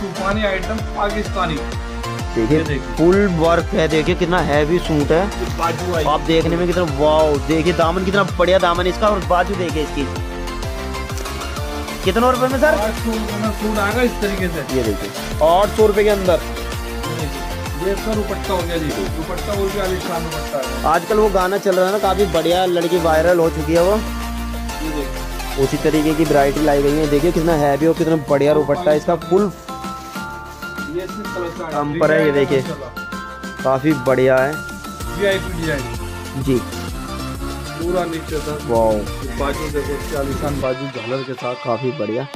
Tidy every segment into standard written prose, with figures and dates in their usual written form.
तूफानी आइटम पाकिस्तानी। देखिए full work है, देखिए कितना हैवी सूट है। बाजू आप देखने में कितना वाव, देखिए दामन कितना बढ़िया दामन इसका, और बाजू देखिए इसकी कितने रुपए में सर? 800 रुपए में सूट आएगा इस तरीके से। ये देखिए 800 रुपए के अंदर ये इसका दुपट्टा हो गया जी। दुपट्टा वो भी आलिशान दुपट्टा है। आजकल वो गाना चल रहा है ना, काफी बढ़िया, लड़की वायरल हो चुकी है वो। उसी तरीके की वैरायटी लाई गई है। देखिए कितना हैवी और कितना बढ़िया दुपट्टा है इसका, फुल पर है। ये देखिए काफी बढ़िया है VIP डिजाइन जी, पूरा नीचे तक। वाओ, बाजू देखो आलिशान बाजू झालर के साथ, काफी बढ़िया।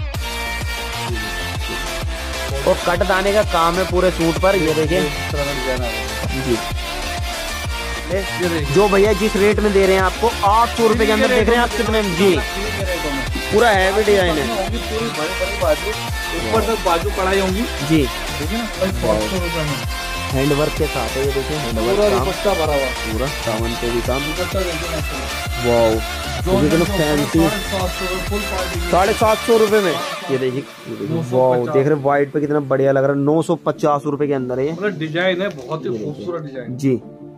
और कट दाने का काम है पूरे सूट पर। ये देखिए जी, जो भैया जिस रेट में दे रहे हैं आपको 800 रुपए के अंदर, देख रहे हैं आप कितने जी, पूरा हैवी डिजाइन है। पूरी बड़ी बाजू, ऊपर तक बाजू कढ़ाई होंगी जी, देखिए ना, 800 रुपए में हैंडवर्क के साथ है। ये देखिए हैंडवर्क पूरा काम, दुपट्टा भरा हुआ, पूरा सावन पे भी काम। दुपट्टा देखिए वाओ, कितना फैंसी, 750 रुपए में। ये देखिए वाओ, देख रहे व्हाइट पे कितना बढ़िया लग रहा है। 950 रुपए के अंदर है ये डिजाइन है, बहुत ही खूबसूरत डिजाइन जी।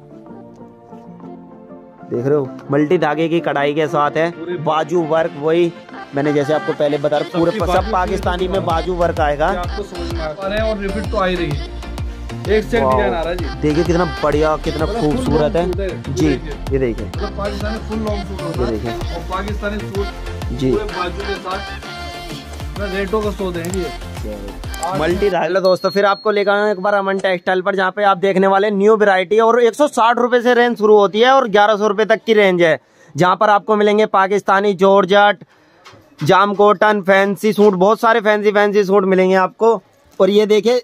देख रहे हो मल्टी धागे की कढ़ाई के साथ है, बाजू वर्क वही मैंने जैसे आपको पहले बताया, पूरे सब पाकिस्तानी में बाजू वर्क आएगा। आपको समझ में आ रहा है, और रिपीट तो आ ही रही है, एक से डिजाइन आ रहा है जी। देखिए कितना बढ़िया, कितना खूबसूरत है जी। ये देखिए पाकिस्तानी फुल लॉन्ग सूट होता है, देखिए और पाकिस्तानी सूट जी पूरे बाजू के साथ रेटों का सौ देंगे। मल्टी धागे। दोस्तों फिर आपको लेकर आए एक बार अमन टेक्सटाइल पर, जहाँ पे आप देखने वाले न्यू वैरायटी, और 160 रुपए से रेंज शुरू होती है और 1100 रुपए तक की रेंज है, जहाँ पर आपको मिलेंगे Pakistani georgette, jam cotton, fancy suit, बहुत सारे फैंसी सूट मिलेंगे आपको। और ये देखिए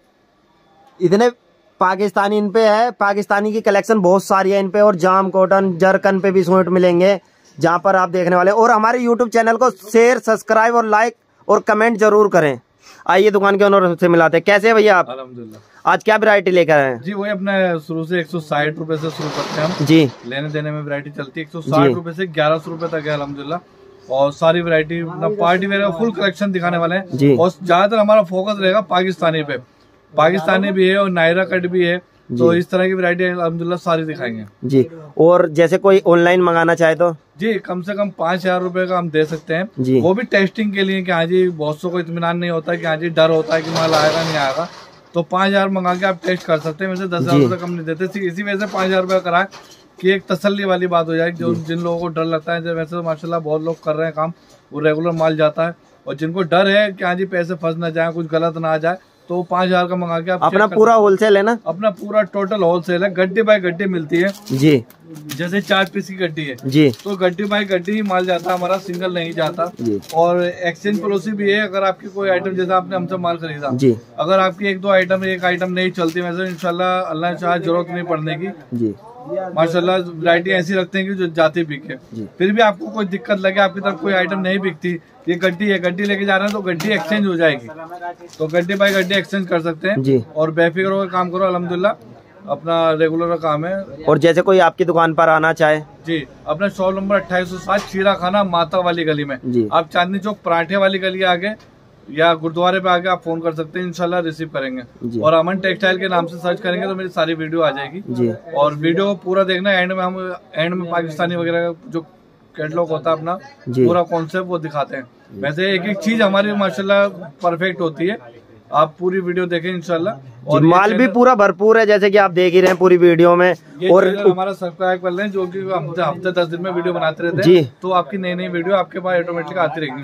इतने पाकिस्तानी इन पे है, पाकिस्तानी की कलेक्शन बहुत सारी है इन पे, और जाम कॉटन जरकन पे भी सूट मिलेंगे, जहाँ पर आप देखने वाले। और हमारे यूट्यूब चैनल को शेयर, सब्सक्राइब और लाइक और कमेंट जरूर करें। आइए दुकान के ओनर से मिलाते हैं। कैसे है भैया आप? अल्हम्दुलिल्लाह। आज क्या वैरायटी लेकर आए हैं? जी वही अपने शुरू से 160 रुपए से शुरू करते हैं हम जी, लेने देने में वैरायटी चलती है 160 रुपए से 1100 रुपए तक है अल्हम्दुलिल्लाह। और सारी वैरायटी पार्टी वेयर का फुल कलेक्शन दिखाने वाले हैं, और ज्यादातर हमारा फोकस रहेगा पाकिस्तानी पे। पाकिस्तानी भी है और नायरा कट भी है, तो इस तरह की वैरायटी अल्हम्दुलिल्लाह सारी दिखाएंगे जी। और जैसे कोई ऑनलाइन मंगाना चाहे तो जी कम से कम 5000 रुपए का हम दे सकते हैं जी। वो भी टेस्टिंग के लिए कि हाँ जी बहुत सौ को इत्मीनान नहीं होता कि हाँ जी डर होता है कि माल आएगा नहीं आएगा, तो 5000 मंगा के आप टेस्ट कर सकते हैं। वैसे 10,000 रुपए कम नहीं देते, इसी वजह से 5000 रुपए कराए कि एक तसल्ली वाली बात हो जाए। जो जिन लोगों को डर लगता है, वैसे तो माशाल्लाह बहुत लोग कर रहे हैं काम, वो रेगुलर माल जाता है, और जिनको डर है कि हाँ जी पैसे फंस ना जाए, कुछ गलत ना आ जाए, तो 5000 का मंगा के आप अपना पूरा होलसेल है ना? अपना पूरा टोटल होलसेल है, गड्डी बाय गड्डी मिलती है जी। जैसे 4 पीस की गड्डी है जी, तो गड्डी बाय गड्डी ही माल जाता है हमारा, सिंगल नहीं जाता जी। और एक्सचेंज पॉलिसी भी है। अगर आपकी कोई आइटम, जैसे आपने हमसे माल खरीदा जी, अगर आपकी एक आइटम नहीं चलती, वैसे इंशाल्लाह अल्लाह ने चाहा जरूरत नहीं पड़ने की जी, माशाल्लाह वैरायटी ऐसी रखते हैं कि जो जाती बिके। फिर भी आपको कोई दिक्कत लगे, आपकी तरफ कोई आइटम नहीं बिकती, ये गड्डी है, गड्डी लेके जा रहे हैं तो गड्डी एक्सचेंज हो जाएगी, तो गड्डी बाय गड्डी एक्सचेंज कर सकते हैं जी। और बेफिक्र होकर काम करो, अल्हम्दुलिल्लाह अपना रेगुलर का काम है। और जैसे कोई आपकी दुकान पर आना चाहे जी, अपना शॉप नंबर 2807 शीरा खाना माता वाली गली में जी। आप चांदनी चौक पराठे वाली गली आगे या गुरुद्वारे पे आके आप फोन कर सकते हैं, इंशाल्लाह रिसीव करेंगे। और अमन टेक्सटाइल के नाम से सर्च करेंगे तो मेरी सारी वीडियो आ जाएगी जी। और वीडियो पूरा देखना, एंड में पाकिस्तानी वगैरह जो कैटलॉग होता है अपना पूरा कॉन्सेप्ट वो दिखाते हैं। वैसे एक एक चीज हमारी माशाल्लाह परफेक्ट होती है, आप पूरी वीडियो देखें इंशाल्लाह। और माल भी पूरा भरपूर है, जैसे कि आप देख ही रहे हैं पूरी वीडियो में। और हमारा सब्सक्राइब कर लें, जो कि हफ्ते 10 दिन में वीडियो बनाते रहते हैं जी, तो आपकी नई नई वीडियो आपके पास ऑटोमेटिक आती रहेगी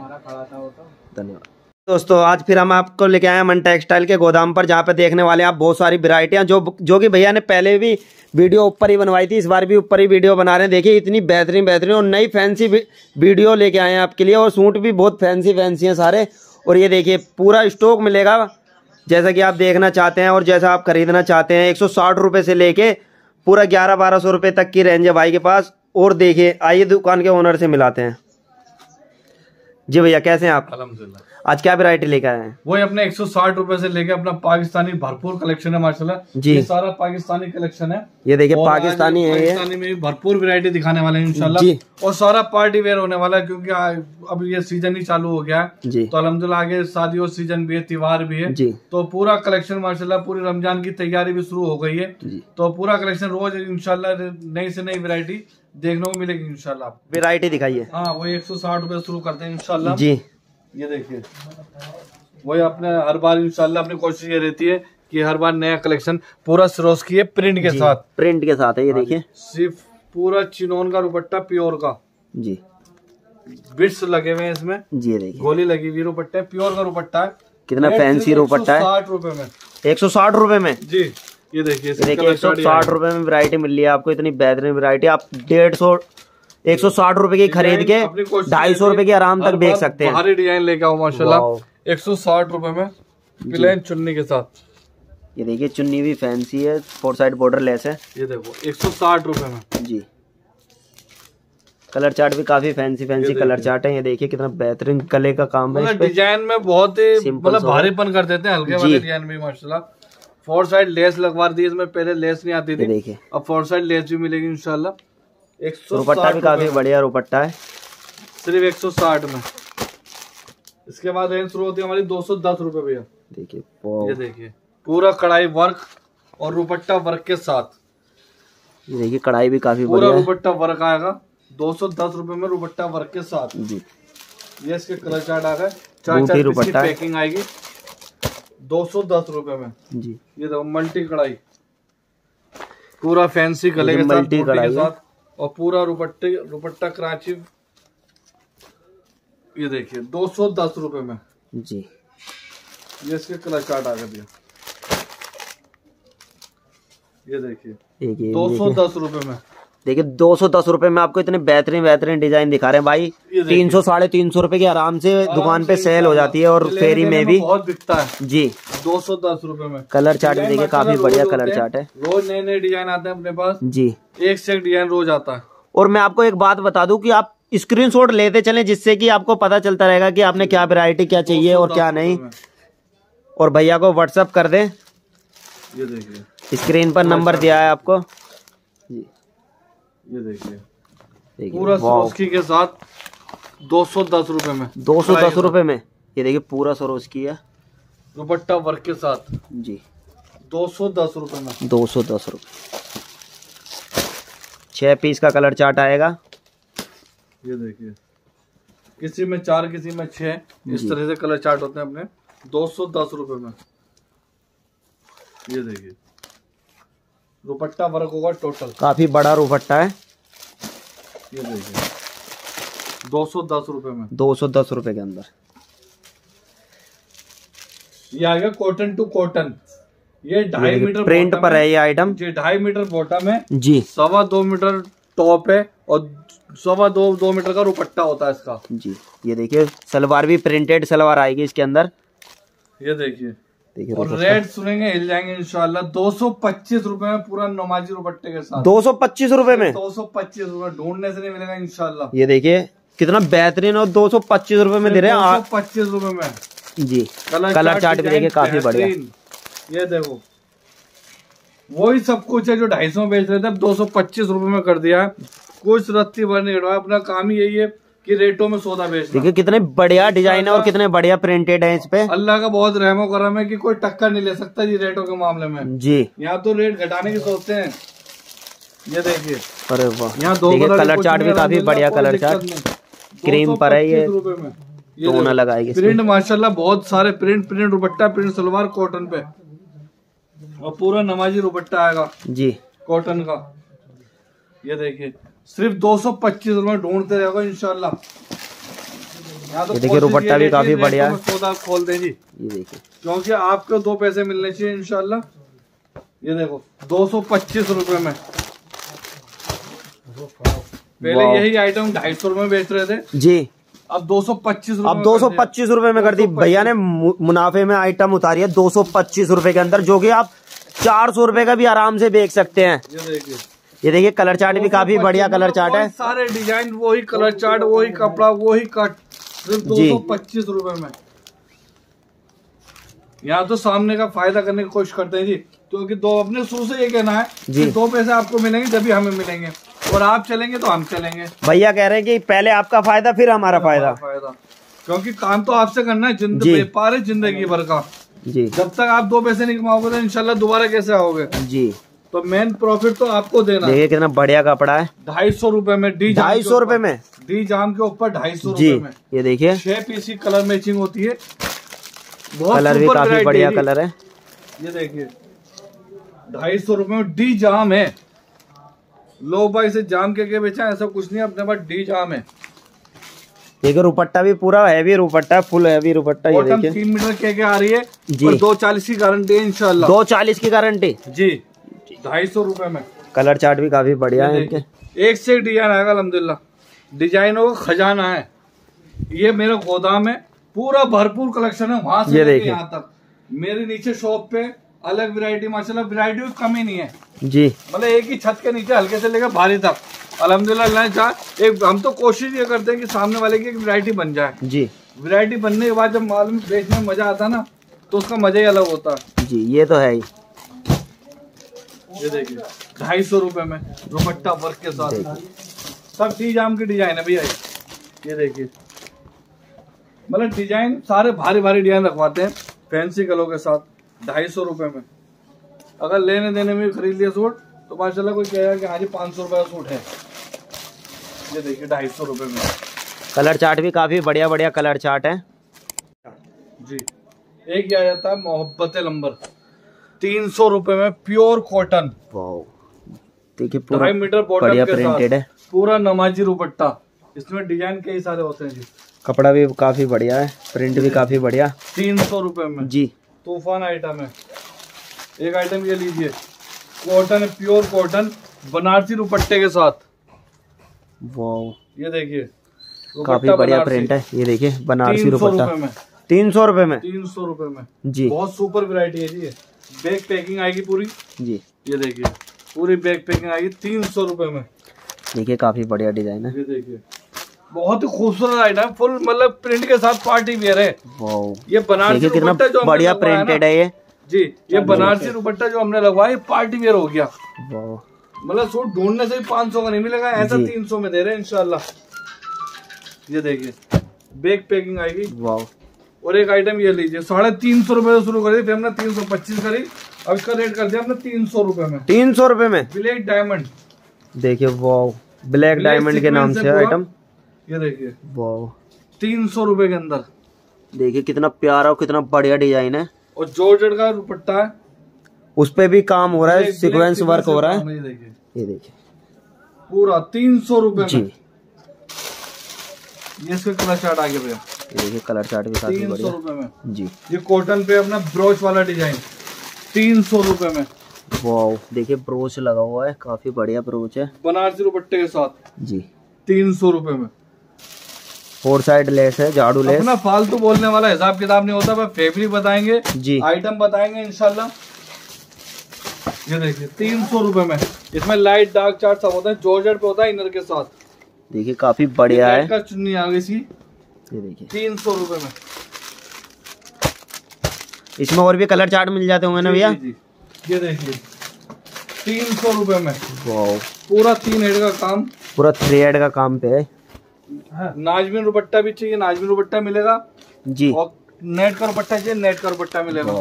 इंशाल्लाह। धन्यवाद दोस्तों। आज फिर हम आपको लेके आए अमन टेक्सटाइल के गोदाम पर, जहाँ पे देखने वाले आप बहुत सारी वैरायटियां जो कि भैया ने पहले भी वीडियो ऊपर ही बनवाई थी, इस बार भी ऊपर ही वीडियो बना रहे हैं। देखिए इतनी बेहतरीन और नई फैंसी वीडियो लेके आए हैं आपके लिए, और सूट भी बहुत फैंसी हैं सारे। और ये देखिए पूरा स्टॉक मिलेगा जैसा कि आप देखना चाहते हैं और जैसा आप खरीदना चाहते हैं। 160 रुपए से लेके पूरा 1100-1200 रुपए तक की रेंज है भाई के पास। और देखिए आइए दुकान के ओनर से मिलाते हैं। जी भैया, कैसे हैं आप? अल्हम्दुलिल्लाह। आज क्या वैरायटी लेकर आए हैं? वही अपने 160 रुपए से लेके अपना पाकिस्तानी भरपूर कलेक्शन है माशाल्लाह जी। ये सारा पाकिस्तानी कलेक्शन है। ये देखिए और पाकिस्तानी है, ये पाकिस्तानी में भी भरपूर वैरायटी दिखाने वाले हैं इंशाल्लाह जी। और सारा पार्टी वेयर होने वाला है क्योंकि अब ये सीजन ही चालू हो गया है जी। तो अल्हम्दुलिल्लाह आगे शादियों सीजन भी है, त्योहार भी है जी। तो पूरा कलेक्शन माशाल्लाह पूरी रमजान की तैयारी भी शुरू हो गई है जी। तो पूरा कलेक्शन रोज इंशाल्लाह नई से नई वैरायटी देखने को मिलेगी इंशाल्लाह। वैरायटी दिखाइए। हाँ वही 160 रुपए शुरू करते हैं इंशाल्लाह जी। ये देखिए वही अपने हर बार इंशाल्लाह अपनी कोशिश ये रहती है कि हर बार नया कलेक्शन पूरा सिरोस्की है प्रिंट के साथ। प्रिंट के साथ है ये देखिए। सिर्फ पूरा चिनोन का दुपट्टा प्योर का जी। बिट्स लगे हुए हैं इसमें, जी देखिए गोली लगी हुई दुपट्टे प्योर का दुपट्टा है। कितना फैंसी दुपट्टा है। 160 रुपए में। 160 रुपए में जी। ये देखिए 160 रुपए में वैरायटी मिल रही है आपको। इतनी बेहतरीन वैरायटी आप 160 रुपए की खरीद के 250 रुपए की आराम तक बेच सकते हैं। भारी डिजाइन लेके आओ माशाल्लाह 160 रुपए में प्लेन चुन्नी के साथ। ये देखिए चुन्नी भी फैंसी है, 4 साइड बॉर्डर लेस है। ये देखो 160 रुपए में। जी। कलर चार्ट भी काफी फैंसी कलर चार्ट है। ये देखिए कितना बेहतरीन गले का काम है। डिजाइन में बहुत ही मतलब भारीपन कर देते हैं हल्के वाले डिजाइन में माशाल्लाह। 4 साइड लेस लगवा दी इसमें, पहले लेस नहीं आती थी। देखिए अब 4 साइड लेस भी मिलेगी इंशाल्लाह। दुपट्टा भी काफी बढ़िया दुपट्टा है सिर्फ 160 में। इसके बाद रेंज शुरू होती है हमारी 210 रुपए भैया। देखिए ये देखिए पूरा कढ़ाई वर्क और दुपट्टा वर्क के साथ। ये देखिए कढ़ाई भी काफी पूरा बढ़िया है। दुपट्टा वर्क आएगा 210 रुपए में दुपट्टा वर्क के साथ। जी। ये इसके कलर चार्ट आ गए 4 पीस की पैकिंग आएगी 210 रुपए में। जी। ये देखो मल्टी कढ़ाई पूरा फैंसी गले के साथ, मल्टी कढ़ाई के साथ और पूरा दुपट्टा कराची। ये देखिए 210 रुपए में। जी। ये इसके कलर चार्ट आ गए भैया। ये देखिए 210 रुपए में। देखिए 210 रुपए में आपको इतने बेहतरीन डिजाइन दिखा रहे हैं भाई। 300 350 रुपए की आराम से दुकान पे सेल हो जाती है और फेरी में भी बहुत बिकता है। जी। 210 रुपए में। कलर चार्ट भी देखिए काफी बढ़िया कलर चार्ट है। रोज नए डिजाइन आते हैं अपने पास। जी। एक से एक डिजाइन रोज आता है। और मैं आपको एक बात बता दूं कि आप स्क्रीनशॉट लेते चलें जिससे कि आपको पता चलता रहेगा कि आपने क्या वैरायटी क्या चाहिए और क्या नहीं। और भैया को व्हाट्सएप कर दें। ये देखिए स्क्रीन पर नंबर दिया है आपको। जी। ये देखिए पूरा सरोस्की के साथ 210 रुपए में। 210 रुपए में। ये देखिए पूरा सरोस्की है दुपट्टा वर्क के साथ। जी। 210 रुपए में। 210 रुपए। 6 पीस का कलर चार्ट आएगा। ये देखिए किसी में 4 किसी में 6 इस तरह से कलर चार्ट होते हैं अपने 210 रुपए में। ये देखिए दुपट्टा वर्क होगा टोटल। काफी बड़ा दुपट्टा है। ये देखिए 210 रुपए में। 210 रुपए के अंदर ये आ गया कॉटन टू कॉटन। ये 2.5 मीटर प्रिंट पर है ये आइटम। जी 2.5 मीटर बॉटम है जी। 2.25 मीटर टॉप है और 2.25 मीटर का दुपट्टा होता है इसका। जी। ये देखिए सलवार भी प्रिंटेड सलवार आएगी इसके अंदर। ये देखिए और रेट सुनेंगे हिल जाएंगे इंशाल्लाह। 225 रुपए में पूरा नमाजी दुपट्टे के साथ। 225 रुपए में। 225 रुपए ढूंढने से नहीं मिलेगा इंशाल्लाह। ये देखिए कितना बेहतरीन और 225 रुपए में दे रहे हैं। 225 रुपए में। जी। कलर चार्ट भी देखिए काफी बढ़िया। ये देखो वही सब कुछ है जो 250 में बेच रहे थे, अब 225 रुपए में कर दिया है। कुछ रत्ती भर नहीं रहा। अपना काम ही यही है कि रेटों में सौदा बेचना। देखिए कितने बढ़िया डिजाइन है और कितने बढ़िया प्रिंटेड है इस पे। अल्लाह का बहुत रहमो करम है कि कोई टक्कर नहीं ले सकता जी रेटों के मामले में। जी। यहाँ तो रेट घटाने की सोचते हैं। ये देखिए अरे वाह। यहाँ देखिए कलर चार्ट भी काफी बढ़िया कलर चार्ट क्रीम पर है। ये टोना लगाएगी प्रिंट माशाल्लाह बहुत सारे print dupatta print salwar cotton पे और पूरा नमाजी दुपट्टा आएगा जी कॉटन का। ये देखिए सिर्फ 225 रुपए ढूंढते रहेगा इंशाल्लाह। तो ये देखिए दुपट्टा भी काफी बढ़िया है। सौदा खोल दे जी। ये देखिए क्योंकि आपको 2 पैसे मिलने चाहिए इंशाल्लाह। ये देखो 225 रुपए में। पहले यही आइटम 250 रुपए में बेच रहे थे जी। अब 225 रुपए। अब 225 रुपए में कर दी भैया ने। मुनाफे में आइटम उतारी है 225 रुपए के अंदर, जो कि आप 400 रुपए का भी आराम से बेच सकते हैं। ये देखिए कलर चार्ट भी काफी बढ़िया कलर चार्ट है। सारे डिजाइन वही कलर चार्ट वही कपड़ा वही कट सिर्फ 225 रुपए में। यहाँ तो सामने का फायदा करने की कोशिश करते हैं जी, क्योंकि दो अपने शुरू से ये कहना है कि 2 पैसे आपको मिलेंगे जब भी हमें मिलेंगे, और आप चलेंगे तो हम चलेंगे। भैया कह रहे हैं कि पहले आपका फायदा फिर हमारा फायदा, क्योंकि काम तो आपसे करना है, व्यापार है जिंदगी भर का जी। जब तक आप 2 पैसे नहीं कमाओगे तो इंशाल्लाह दोबारा कैसे आओगे जी। तो मेन प्रॉफिट तो आपको देना। देखिए कितना बढ़िया कपड़ा है, 250 रुपए में, डी 250 रुपए में, डी जाम के ऊपर 250 जी। रुपए में। ये देखिए 6 पीस की कलर मैचिंग होती है, बहुत कलर भी काफी बढ़िया कलर है। ये देखिए 250 रुपए में डी जाम है। लोग भाई से जाम के बेचा, ऐसा कुछ नहीं, अपने पास डी जाम है। देखिए रुपट्टा भी पूरा हैवी रुपट्टा, फुल हैवी रुपट्टा। ये देखिए 3 मीटर के आ रही है जी, और 240 की गारंटी है इंशाल्लाह। 240 की गारंटी जी, 250 रुपए में। कलर चार्ट भी काफी बढ़िया है इनके, एक से एक डिजाइन आएगा अल्हम्दुलिल्लाह, डिजाइनों का खजाना है। ये मेरा गोदाम है, पूरा भरपूर कलेक्शन है, वहां से लेके यहाँ तक। मेरे नीचे शॉप पे अलग वैरायटी, माशाल्लाह वैरायटी की कमी नहीं है जी। मतलब एक ही छत के नीचे हल्के से लेकर भारी तक अल्हम्दुलिल्लाह। एक हम तो कोशिश ये करते हैं कि सामने वाले की एक वैरायटी बन जाए जी। वैरायटी बनने के बाद जब माल में बेचने में मजा आता है ना, तो उसका मजा ही अलग होता है जी। ये तो है ही। ये देखिए 250 रुपए में दुपट्टा वर्क के साथ, सब टी जाम की डिजाइन है भैया। ये देखिए मतलब डिजाइन सारे भारी भारी डिजाइन रखवाते हैं फैंसी कलर के साथ, 250 रुपए में। अगर लेने देने में खरीद लिया सूट तो माशाल्लाह कोई कहेगा कि हाँ जी 500 रुपए का सूट है। ये देखिए 250 रुपए में। कलर चार्ट भी काफी बढ़िया बढ़िया कलर चार्ट है जी। एक ये आ जाता है मोहब्बत लंबर, 300 रुपए में प्योर कॉटन। देखिए पूरा 2.5 मीटर बॉटम बढ़िया के प्रिंटेड है, पूरा नमाजी दुपट्टा। इसमें डिजाइन कई सारे होते हैं जी। कपड़ा भी काफी बढ़िया है, प्रिंट भी काफी बढ़िया। 300 रुपए में जी, तूफान आइटम है। एक आइटम ये लीजिए, कॉटन है, प्योर कॉटन, बनारसी दुपट्टे के साथ। वाह ये देखिए काफी बढ़िया प्रिंट है। ये देखिए बनारसी दुपट्टा 300 रुपए में 300 रुपए में जी। बहुत सुपर वैरायटी है जी। ये बैग पैकिंग आएगी पूरी जी। ये देखिए पूरी बैग पैकिंग आएगी 300 रुपए में। देखिए काफी बढ़िया डिजाइन है। ये देखिए बहुत ही खूबसूरत आइटम, फुल मतलब प्रिंट के साथ पार्टी वेयर है। ये बनारसी दुपट्टा जो बढ़िया प्रिंटेड है ये जी। ये बनारसी दुपट्टा जो हमने लगवाया पार्टी वेयर हो गया। मतलब सूट ढूंढने से ही 500 का नहीं मिलेगा, ऐसा 300 में दे रहे हैं इंशाल्लाह। ये देखिए बैग पैकिंग आएगी। वाह। और एक आइटम ये लीजिए, 350 रुपए से शुरू करी, फिर हमने 325 करी, अब इसका रेट कर दिया हमने 300 रुपए में। 300 रुपए में ब्लैक डायमंड। देखिए वाह, ब्लैक डायमंड के नाम से आइटम। ये देखिए वाह 300 रुपए के अंदर। देखिए कितना प्यारा और कितना बढ़िया डिजाइन है। और जॉर्जेट का दुपट्टा है, उस पे भी काम हो रहा है, सीक्वेंस वर्क हो रहा है। ये देखिए पूरा 300 रुपए जी। ये इसका कलर चार्ट आ गया भैया। ये देखिए कलर चार्ट भी काफी 300 रुपए में जी। ये कॉटन पे अपना ब्रोच वाला डिजाइन 300 रुपए में। वाह देखिए ब्रोच लगा हुआ है, काफी बढ़िया ब्रोच है, बनारसी दुपट्टे के साथ जी। 300 रुपए में। 4 साइड लेस है, झाड़ू लेस। अपना फालतू बोलने वाला हिसाब किताब नहीं होता, फैब्रिक बताएंगे जी, आइटम बताएंगे इंशाल्लाह। ये देखिए 300 रुपए में, इसमें लाइट डार्क चार्ट सब होता है, जॉर्जेट पे होता है इनर के साथ। देखिए काफी बढ़िया है, का चुन्नी आ गई इसकी। ये देखिए 300 रुपए में। इसमें और भी कलर चार्ट मिल जाते होंगे ना भैया? ये देखिए 300 रुपए में। वाह पूरा 3 हेड का काम, पूरा 3 हेड का काम पे है। नाजमीन दुपट्टा भी चाहिए, नाजमीन दुपट्टा मिलेगा जी। और नेट का दुपट्टा चाहिए, नेट का दुपट्टा मिलेगा।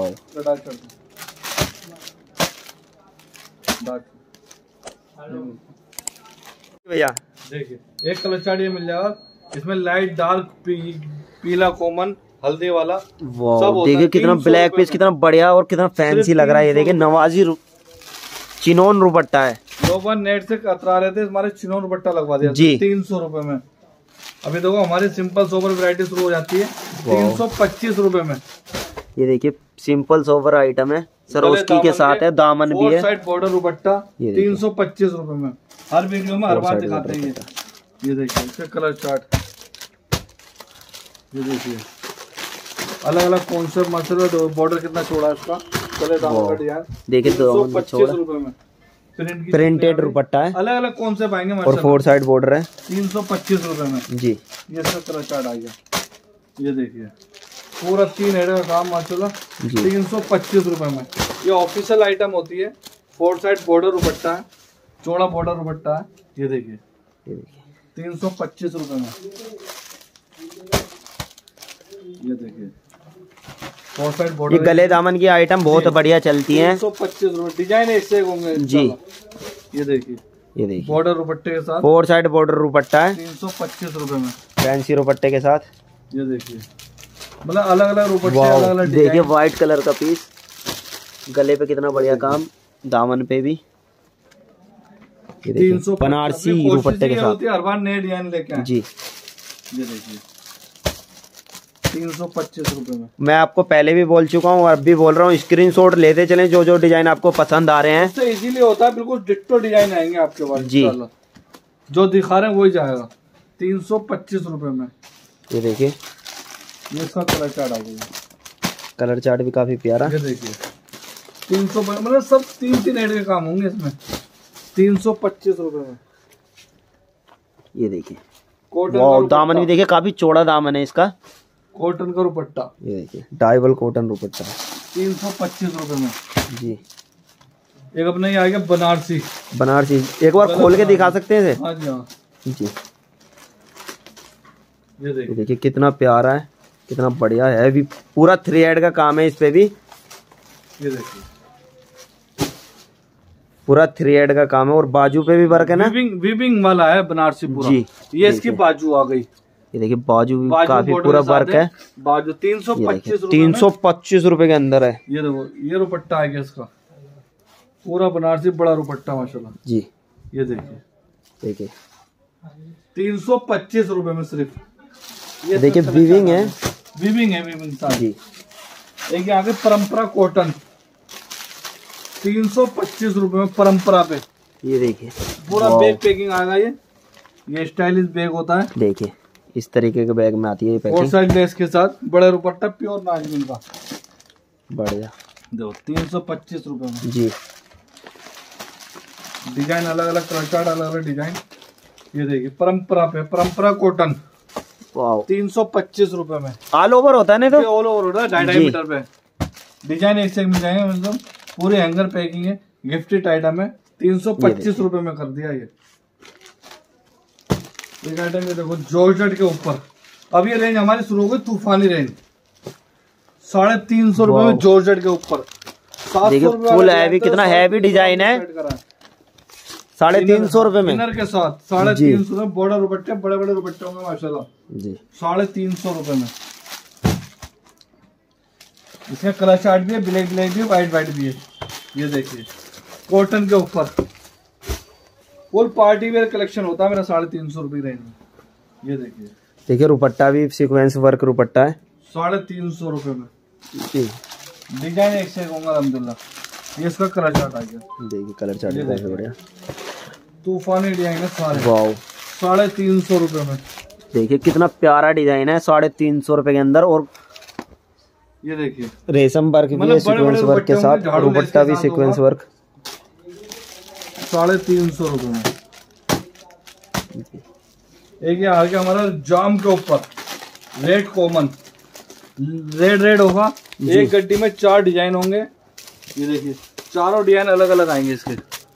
भैया देखिए एक कलर चार्ट ये मिल जाएगा, इसमें लाइट डार्क पीला कॉमन हल्दी वाला। देखिए कितना ब्लैक पीस, कितना बढ़िया और कितना फैंसी लग रहा है। ये देखिए नवाजी चिनोन दुपट्टा है। लोग नेट से कतरा रहे थे, हमारे चिनोन दुपट्टा लगवा दिया जी 300 रुपए में। अभी देखो हमारी सिंपल सोबर वैरायटी शुरू हो जाती है 325 रुपए में। ये देखिए सिंपल सोबर आइटम है, सरोस्की के साथ है, दामन भी है, साइड बॉर्डर दुपट्टा 325 रुपए में। हर वीडियो में हर बार दिखाते हैं ये देखिए इसका कलर चार्ट। ये देखिए अलग अलग कॉन्सेप्ट मसला, बॉर्डर कितना चौड़ा है इसका, देखिए 225 रुपए में। प्रिंटेड दुपट्टा है, अलग अलग कॉन्सेप्ट आएंगे और 4 साइड बॉर्डर है। 325 रुपए में जी। ये इसका कलर चार्ट आ गया। ये देखिए पूरा 3 हेड का काम माशाल्लाह 325 रुपए में। ये ऑफिशियल आइटम होती है। 4 साइड बॉर्डर दुपट्टा है, चौड़ा बॉर्डर दुपट्टा है। ये देखिए 325 रुपए में। ये देखिए 4 साइड बॉर्डर। ये गले दामन की आइटम बहुत बढ़िया चलती है। 325 रुपए। डिजाइन एक से एक होंगे जी। ये देखिए बॉर्डर दुपट्टे के साथ 4 साइड बॉर्डर दुपट्टा है 325 रुपए में। फैंसी दुपट्टे के साथ। ये देखिए मतलब अलग अलग दुपट्टे, अलग अलग। देखिए व्हाइट कलर का पीस, गले पे कितना बढ़िया काम, दामन पे भी। 300 बनारसी दुपट्टे के साथ हर बार नए डिजाइन लेके आए जी। ये देखिए 325 रुपए में। मैं आपको पहले भी बोल चुका हूँ और अब भी बोल रहा हूँ, स्क्रीनशॉट लेते चलें जो जो डिजाइन आपको पसंद आ रहे हैं। इससे इजीली होता है, बिल्कुल डिट्टो डिजाइन आएंगे आपके पास जी। जो दिखा रहे हैं वही जाएगा 325 रुपए में। ये देखिए ये इसका कलर चार्ट आ गया। कलर चार्ट भी काफी प्यारा। ये देखिए 300 मतलब सब 3 हेड के काम होंगे इसमें। 325 रुपए में। ये देखिए कॉटन दामन भी देखिए काफी चौड़ा दामन है इसका। कॉटन का दुपट्टा। ये देखिए डाइबल कॉटन दुपट्टा 325 रुपए में जी। एक अपना ही आ गया बनारसी। बनारसी एक बार खोल के दिखा सकते हैं इसे? हाँ जी हाँ जी। ये देखिए कितना प्यारा है, कितना बढ़िया है। भी पूरा 3 हेड का काम है इस पे भी। ये देखिए पूरा 3 हेड का काम है और बाजू पे भी वर्क है ना। वीविंग वाला है बनारसी पूरा जी। ये इसकी बाजू आ गई। ये देखिए बाजू भी काफी पूरा वर्क है। बाजू 325 325 रुपए के अंदर है। ये देखो ये दुपट्टा आ गया इसका पूरा बनारसी बड़ा दुपट्टा माशाल्लाह जी। ये देखिए 325 रुपए में सिर्फ। ये देखिए वीविंग है साथ जी। एक यहाँ पे परंपरा कॉटन 325 रुपए में परंपरा पे। ये देखिए पूरा बैग पैकिंग आएगा। ये स्टाइलिश बैग होता है। देखिए इस तरीके के बैग में आती है ये पैकिंग। और साइड लेस के साथ बड़ा दुपट्टा प्योर नाजमीन का बढ़िया। देखो 325 रुपए में जी। डिजाइन अलग अलग कलर चार्ट, अलग अलग डिजाइन। ये देखिए परंपरा पे, परंपरा कॉटन 325 रुपए में। ऑल ओवर होता है ना? तो ऑल ओवर होता है 2.5 मीटर पे। डिजाइन एक से एक मिल जाएंगे, मतलब पूरे हैंगर पैकिंग है, गिफ्टेड आइटम है। 325 रुपए में कर दिया ये एक आइटम। ये देखो जॉर्जेट के ऊपर। अब ये रेंज हमारी शुरू हो गई तूफानी रेंज 350 रुपए में जॉर्जेट के ऊपर। देखिए फुल हैवी, कितना हैवी डिजाइन है। 350 रुपए में इनर के साथ 350 में बॉर्डर दुपट्टे, बड़े बड़े दुपट्टे होंगे माशाल्लाह जी। 350 रुपए में। इसमें कलर चार्ट भी है, ब्लैक ब्लैक भी, व्हाइट व्हाइट भी है। ये देखिए कॉटन के ऊपर फुल पार्टी वेयर कलेक्शन होता है मेरा 350 रुपए रेंज में। ये देखिए दुपट्टा भी सीक्वेंस वर्क दुपट्टा है 350 रुपए में जी। डिजाइन एक से एक होगा अल्हम्दुलिल्लाह। ये इसका कलर चार्ट आ गया। देखिए कलर चार्ट काफी बढ़िया तूफानी डिजाइन है सारे। वाओ 350 रुपए में। देखिए कितना प्यारा डिजाइन है 350 रुपए के अंदर। और ये देखिए रेशम वर्क भी है सीक्वेंस वर्क के साथ, दुपट्टा भी सीक्वेंस वर्क 350 रुपए में। एक ये आ गया हमारा जाम के ऊपर रेड कॉमन, रेड होगा। एक गड्डी में 4 डिजाइन होंगे। ये देखिए चारों डिजाइन अलग अलग आएंगे इसके।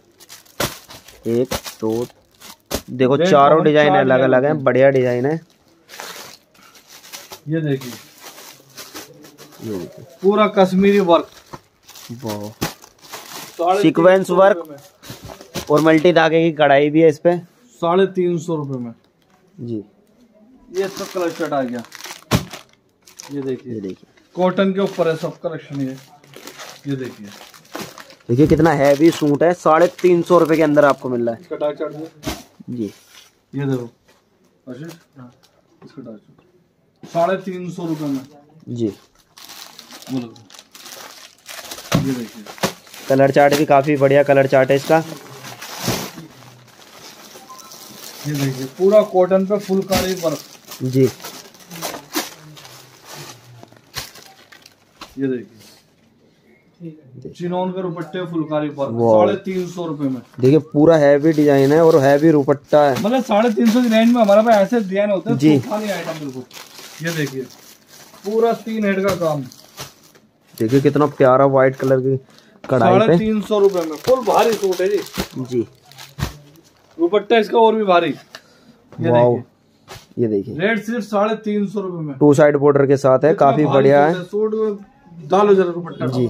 1 2 देखो चारों डिजाइन अलग अलग है, बढ़िया डिजाइन है। ये देखिए पूरा कश्मीरी वर्क, सीक्वेंस वर्क और मल्टी धागे की कढ़ाई भी है इस पे। 350 रुपए में जी। ये सब कलर चार्ट आ गया। ये देखिए कॉटन के ऊपर है सब कलेक्शन। ये देखिए कितना हैवी सूट है। 350 रुपए के अंदर आपको मिल रहा है। इसका डार्क चार्ट जी। ये देखो इसका डार्क चार्ट 350 रुपए में जी। बोलो ये देखिए कलर चार्ट भी काफी बढ़िया कलर चार्ट है इसका। ये देखिए पूरा कॉटन पे फुलकारी वर्क जी। ये देखिए चिनोन के दुपट्टे फुलकारी वर्क 350 रुपए में। देखिए पूरा हैवी डिजाइन है और हैवी दुपट्टा है। मतलब 350 की रेंज में हमारे पास ऐसे डिजाइन होते हैं जी। आइटम बिल्कुल। ये देखिए पूरा 3 हेड का काम। देखिए कितना प्यारा व्हाइट कलर की कढ़ाई पे। 350 रुपए में फुल भारी सूट है जी। जी दुपट्टा इसका और भी भारी। वाओ, ये देखिए रेट सिर्फ 350 रुपए में। 2 साइड बॉर्डर के साथ है, काफी बढ़िया है सूट। डालो जरा दुपट्टा जी।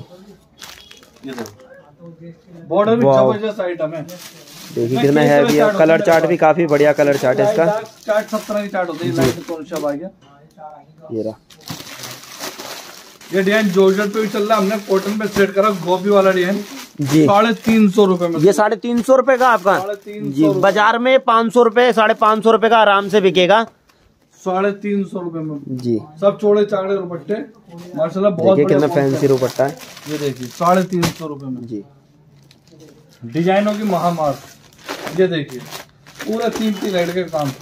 बॉर्डर भी जबरदस्त आइटम है। देखिए कितना हैवी है। कलर चार्ट भी काफी बढ़िया कलर चार्ट है इसका। चार्ट सब तरह की चार्ट होती है। लाइट कौन सा आ गया ये रहा। ये डिजाइन जॉर्जेट पे भी चल रहा है, हमने कॉटन पे सेट करा गोभी वाला डिजाइन जी। 350 रुपए में। ये 350 रुपए का आपका 350 जी। बाजार में 500 रुपए 550 रुपए का आराम से बिकेगा। 350 रुपए में जी। सब चौड़े चाकड़े दुपट्टे माशाल्लाह बहुत। देखिए कितना फैंसी दुपट्टा है। ये देखिए 350 रुपए में जी। डिजाइनों की महामार। ये देखिए पूरा 3 लाइट के काम।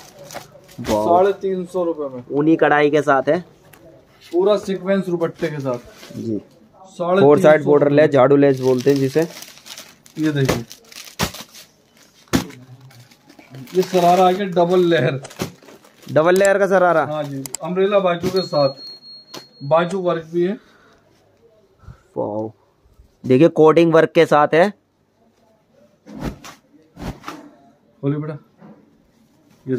350 रुपए में ऊनी कढ़ाई के साथ है, पूरा सीक्वेंस दुपट्टे के साथ जी। 350 साइड बॉर्डर लेस, झाड़ू लेस बोलते हैं जिसे। ये देखिए ये सरारा आ गया डबल लेयर का सरारा। हाँ जी, अम्ब्रेला बाजू के साथ, बाजू वर्क भी है। वाओ, देखिए कोटिंग वर्क के साथ है। बोलिए बेटा। ये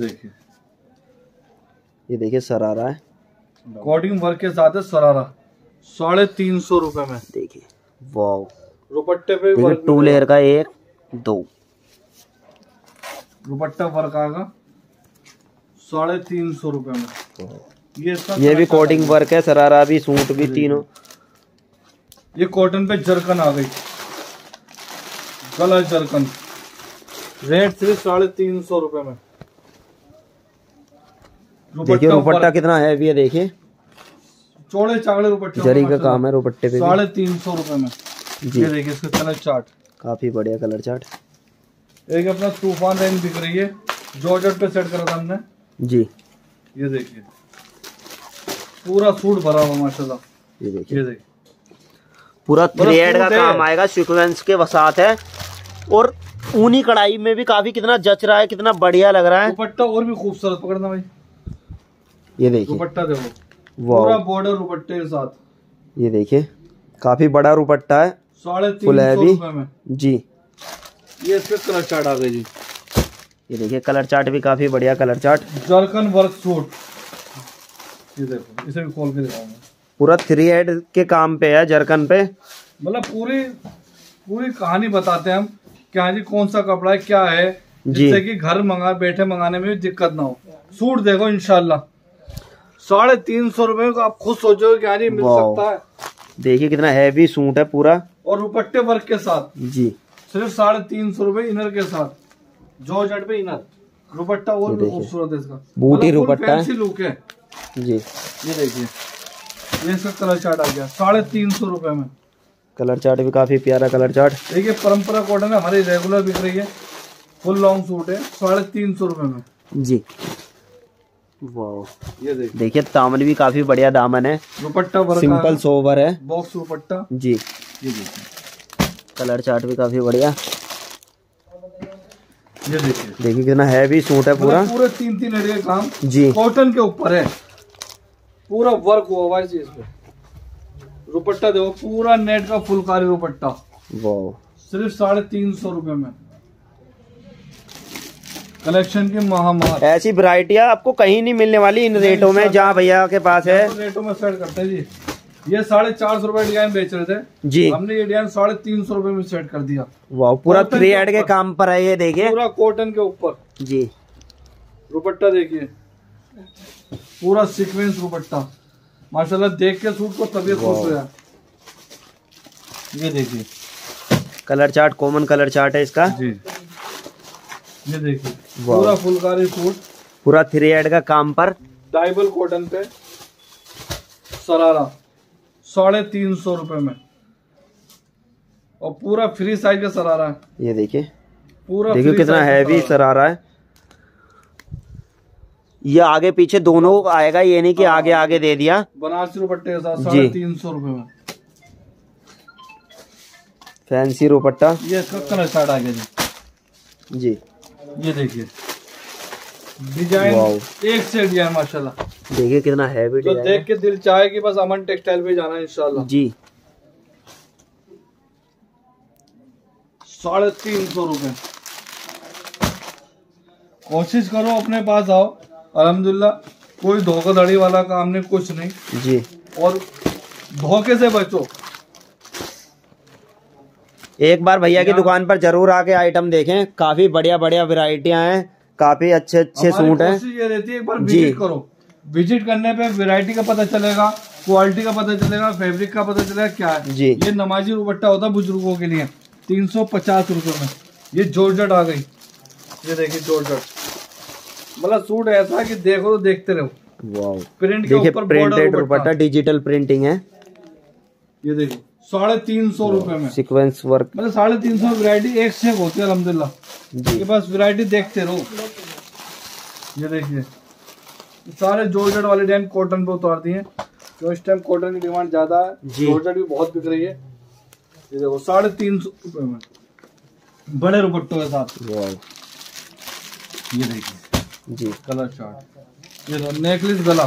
देखिए सरारा है, कोटिंग वर्क के साथ है सरारा। 350 रुपए में। देखिए वाओ, दुपट्टे पे वर्क 2 लेयर का 1 2 दुपट्टा वर्क आएगा 350 रुपए में। ये भी कोटिंग वर्क है, सरारा भी, सूट भी, तीनों। ये कॉटन पे जरकन आ गई, गला जरकन। रेट सिर्फ 350 रुपए में। देखिए दुपट्टा कितना हैवी है। देखिए चौड़े चाकड़े दुपट्टे, जरी का काम है दुपट्टे पे। 350 रुपए में जी। ये देखिए इसका कलर चार्ट, काफी बढ़िया कलर चार्ट। एक अपना तूफान रेंज बिक रही है, जॉर्जेट पे सेट करा था हमने जी। ये देखिए पूरा सूट भरा हुआ माशाल्लाह। ये देखिए पूरा थ्रेड का काम आएगा, सीक्वेंस के साथ है, और ऊनी कढ़ाई में भी काफी कितना जच रहा है, कितना बढ़िया लग रहा है। दुपट्टा और भी खूबसूरत पकड़ना भाई। ये देखिए दुपट्टा देखो, पूरा बॉर्डर दुपट्टे के साथ। ये देखिए काफी बड़ा दुपट्टा है, 350 रुपए में जी। ये इसके कलर चार्ट आ गए जी। ये देखिए कलर चार्ट भी काफी बढ़िया colour chart. Zircon work suit, ये देखो, इसे भी खोल के दिखाऊंगा। पूरा 3 के काम पे है, जरकन पे। मतलब पूरी कहानी बताते हैं हम कि हाँ जी कौन सा कपड़ा है, क्या है, जिससे कि घर बैठे मंगाने में भी दिक्कत ना हो। सूट देखो इंशाल्लाह 350 रुपए को आप खुद सोचो कि हाँ जी मिल सकता है। देखिए कितना हैवी सूट है पूरा, और दुपट्टे वर्क के साथ जी। सिर्फ 350 रुपए इनर के साथ, जॉर्जेट पे इनर, दुपट्टा और भी खूबसूरत है इसका, बूटी दुपट्टा है, लुक है जी। ये देखिए ये इसका कलर चार्ट आ गया 350 रुपए में। कलर चार्ट भी काफी प्यारा कलर चार्ट। देखिए परंपरा कॉटन है, हमारी रेगुलर बिक रही है, फुल लॉन्ग सूट है 350 रुपए में जी। वाओ, ये देखिए दामन भी काफी बढ़िया दामन है, दुपट्टा सिंपल सोवर है, बॉक्स दुपट्टा जी। ये देखिए कलर चार्ट भी काफी बढ़िया। ये देखिए कितना हैवी सूट है पूरा, पूरे 3 हेड के काम जी, कॉटन के ऊपर है, पूरा वर्क हुआ है इस पे। दुपट्टा देखो पूरा नेट का फुलकारी दुपट्टा, वाओ, सिर्फ 350 रुपए में। कलेक्शन की महामार। ऐसी वैरायटियां आपको कहीं नहीं मिलने वाली इन रेटों में, जहाँ भैया के पास है। रेटों में सेट करते हैं जी। ये 450 रुपए डिजाइन बेच रहे थे जी, हमने ये डिजाइन 350 रुपए में सेट कर दिया। वाह, पूरा 3 के काम पर है। ये देखिए पूरा कॉटन के ऊपर जी। दुपट्टा देखिए पूरा सीक्वेंस दुपट्टा माशाल्लाह, देख के सूट को तबीयत खुश हो जाए। ये देखिए colour chart, common colour chart है इसका जी। ये देखिए पूरा फुलकारी सूट, पूरा 3 का काम पर, डाइबल कॉटन पे सरारा 350 रुपए में, और पूरा फ्री साइज का सरारा है। ये देखिए पूरा, देखिए कितना हैवी सरारा है। ये आगे पीछे दोनों आएगा, ये नहीं कि आगे आगे दे दिया। बनारसी दुपट्टे के साथ 350 रुपए में, फैंसी दुपट्टा। ये इसका कलर चार्ट आ गया जी। ये देखिए डिजाइन एक से डिजाइन माशाल्लाह। देखिए कितना हैवी तो देख के दिल चाहे कि बस अमन टेक्सटाइल पे जाना है इंशाल्लाह जी। 350 रुपए। कोशिश करो अपने पास आओ, अल्हम्दुलिल्लाह कोई धोखाधड़ी वाला काम नहीं, कुछ नहीं जी। और धोखे से बचो। एक बार भैया की दुकान पर जरूर आके आइटम देखें, काफी बढ़िया बढ़िया वैरायटियां हैं, काफी अच्छे अच्छे सूट हैं। कोशिश ये रहती है एक बार विजिट करो, विजिट करने पे वैरायटी का पता चलेगा, क्वालिटी का पता चलेगा, फैब्रिक का पता चलेगा क्या है जी। ये नमाजी दुपट्टा होता है बुजुर्गों के लिए 350 रुपए में। ये जॉर्जेट आ गई, ये देखिए जॉर्जेट, मतलब सूट ऐसा है कि देखो तो देखते रहो। वाओ, प्रिंट के देखिए ऊपर प्रिंटेड दुपट्टा, डिजिटल प्रिंटिंग है। ये देखो 350 रुपए में सीक्वेंस वर्क, मतलब 350 वैरायटी एक से एक होती है अल्हम्दुलिल्लाह। ये बस वैरायटी देखते रहो। ये देखिए सारे जॉर्जेट वाले डिजाइन कॉटन पे उतार दिए, तो इस टाइम कॉटन की डिमांड ज्यादा है, जॉर्जेट भी बहुत बिक रही है। ये देखो 350 रुपए में बड़े दुपट्टों के साथ। ये देखिए जी, कलर चार्ट, ये देखो नेकलेस गला,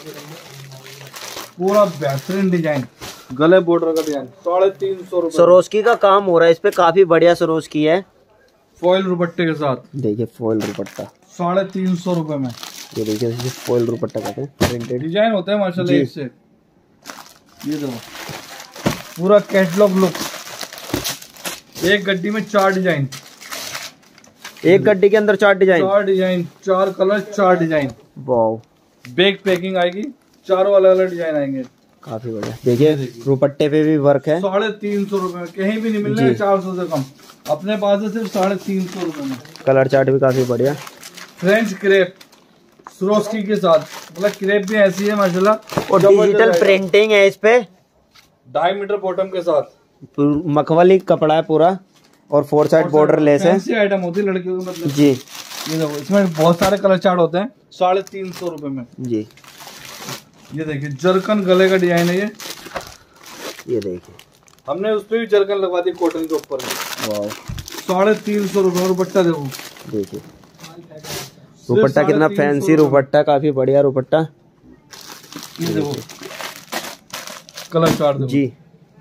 पूरा बेहतरीन डिजाइन, गले बॉर्डर का डिजाइन, 350 रुपए। सरोस्की का काम हो रहा है इस पे, काफी बढ़िया सरोस्की है, फॉइल दुपट्टे के साथ। देखिए फॉइल दुपट्टा 350 रुपए में। ये देखिए फॉइल दुपट्टा कहते हैं, प्रिंटेड डिजाइन होता है माशाल्लाह एक से। ये देखो पूरा कैटलॉग लुक, एक गड्डी में 4 डिजाइन, एक गड्डी के अंदर 4 design, 4 design, 4 colour, 4 design. Wow, bag packing आएगी, चारों अलग अलग डिजाइन आएंगे, काफी बढ़िया। देखिए दुपट्टे पे भी वर्क है। 350 रुपए में, कहीं भी नहीं मिल रहा है 400 से कम, अपने पास है सिर्फ 350 रुपए में। कलर चार्ट भी काफी बढ़िया। फ्रेंच क्रेप सरोस्की के साथ, मतलब क्रेप भी ऐसी है माशाल्लाह, और डिजिटल प्रिंटिंग है इस पे, 2.5 मीटर बॉटम के साथ, मखमली कपड़ा है पूरा, और 4 साइड बॉर्डर लेस है। ऐसी आइटम होती है लड़कियों की, मतलब जी। ये देखो इसमें बहुत सारे कलर चार्ट होते हैं, 350 रुपए में। जी, ये देखिए जरकन गले का डिजाइन है ये देखिए हमने उस पे भी जरकन लगवा दी कॉटन के ऊपर। वाओ, 350 रुपए। और दुपट्टा देखो, देखिए दुपट्टा कितना फैंसी दुपट्टा, काफी बढ़िया दुपट्टा। ये देखो कलर चार्ट देखो जी,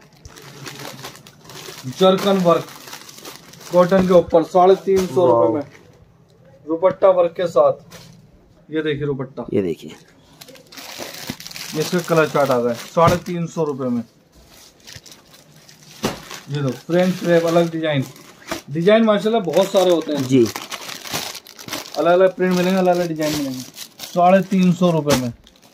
जरकन वर्क कॉटन के ऊपर 350 रुपए में, दुपट्टा वर्क के साथ। ये देखिए दुपट्टा, ये देखिए ये इसका कलर चार्ट आ गया 350 रुपए में। ये दो फ्रेंच क्रेप, अलग डिजाइन, डिजाइन माशाल्लाह बहुत सारे होते हैं जी, अलग अलग प्रिंट मिलेंगे, अलग अलग डिजाइन मिलेंगे। 350 रुपए में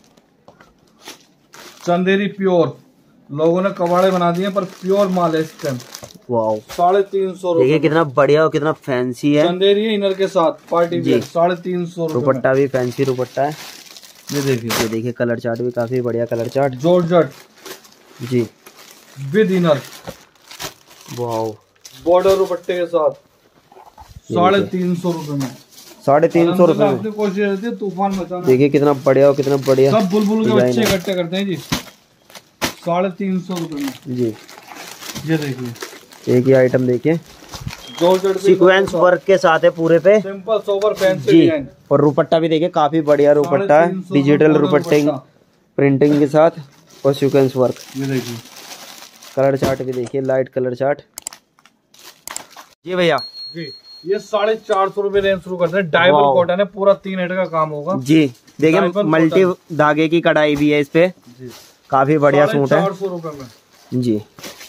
चंदेरी प्योर, लोगों ने कबाड़े बना दिए पर प्योर माल है इस टाइम। वाओ, 350 रुपए। देखिए कितना बढ़िया और कितना फैंसी है। चंदेरी इनर के साथ पार्टी वेयर, 350 रुपए। दुपट्टा भी फैंसी दुपट्टा है। ये देखिए, ये देखिए कलर चार्ट भी काफी बढ़िया कलर चार्ट। जॉर्जेट जी, विद इनर, वाओ, बॉर्डर दुपट्टे के साथ 350 रुपए में। 350 रुपए में। अपनी कोशिश रहती है तूफान मचाना। देखिए कितना बढ़िया और कितना बढ़िया सब बुलबुल के डिजाइन बच्चे है। इकट्ठे करते हैं जी, 350 रुपए में। जी, ये देखिए एक ही आइटम देखिए, जॉर्जेट सीक्वेंस वर्क के साथ है पूरे पे, सिंपल सोबर फैंसी जी। डिजाइन। और दुपट्टा भी देखिए काफी बढ़िया दुपट्टा है, 350 डिजिटल दुपट्टा। दुपट्टे प्रिंटिंग के साथ और सीक्वेंस वर्क। ये देखिए कलर चार्ट भी देखिए, लाइट कलर चार्ट। जी भैया जी, ये 450 रुपए रेंज शुरू करते हैं। Driver wow. कॉटन है, पूरा 3 मीटर का काम होगा जी। देखिए डाइवर मल्टी धागे की कढ़ाई भी है इस पे, जी। काफी बढ़िया सूट है 450 रुपए में। जी।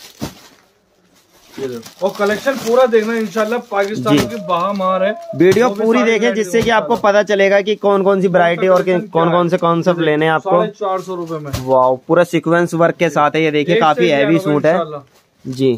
ये देखो, और कलेक्शन पूरा देखना इंशाल्लाह, पाकिस्तान की बहामार है। वीडियो वो भी पूरी सारी देखें वैरायटी जिससे कि होगी आपको पता चलेगा कि कौन कौन सी वैरायटी और कौन कौन से कॉन्सेप्ट लेने हैं आपको। 450 रुपए में। वाओ, पूरा सीक्वेंस वर्क के साथ है। ये देखिए एक काफी से हैवी एक सूट है इंशाल्लाह। जी।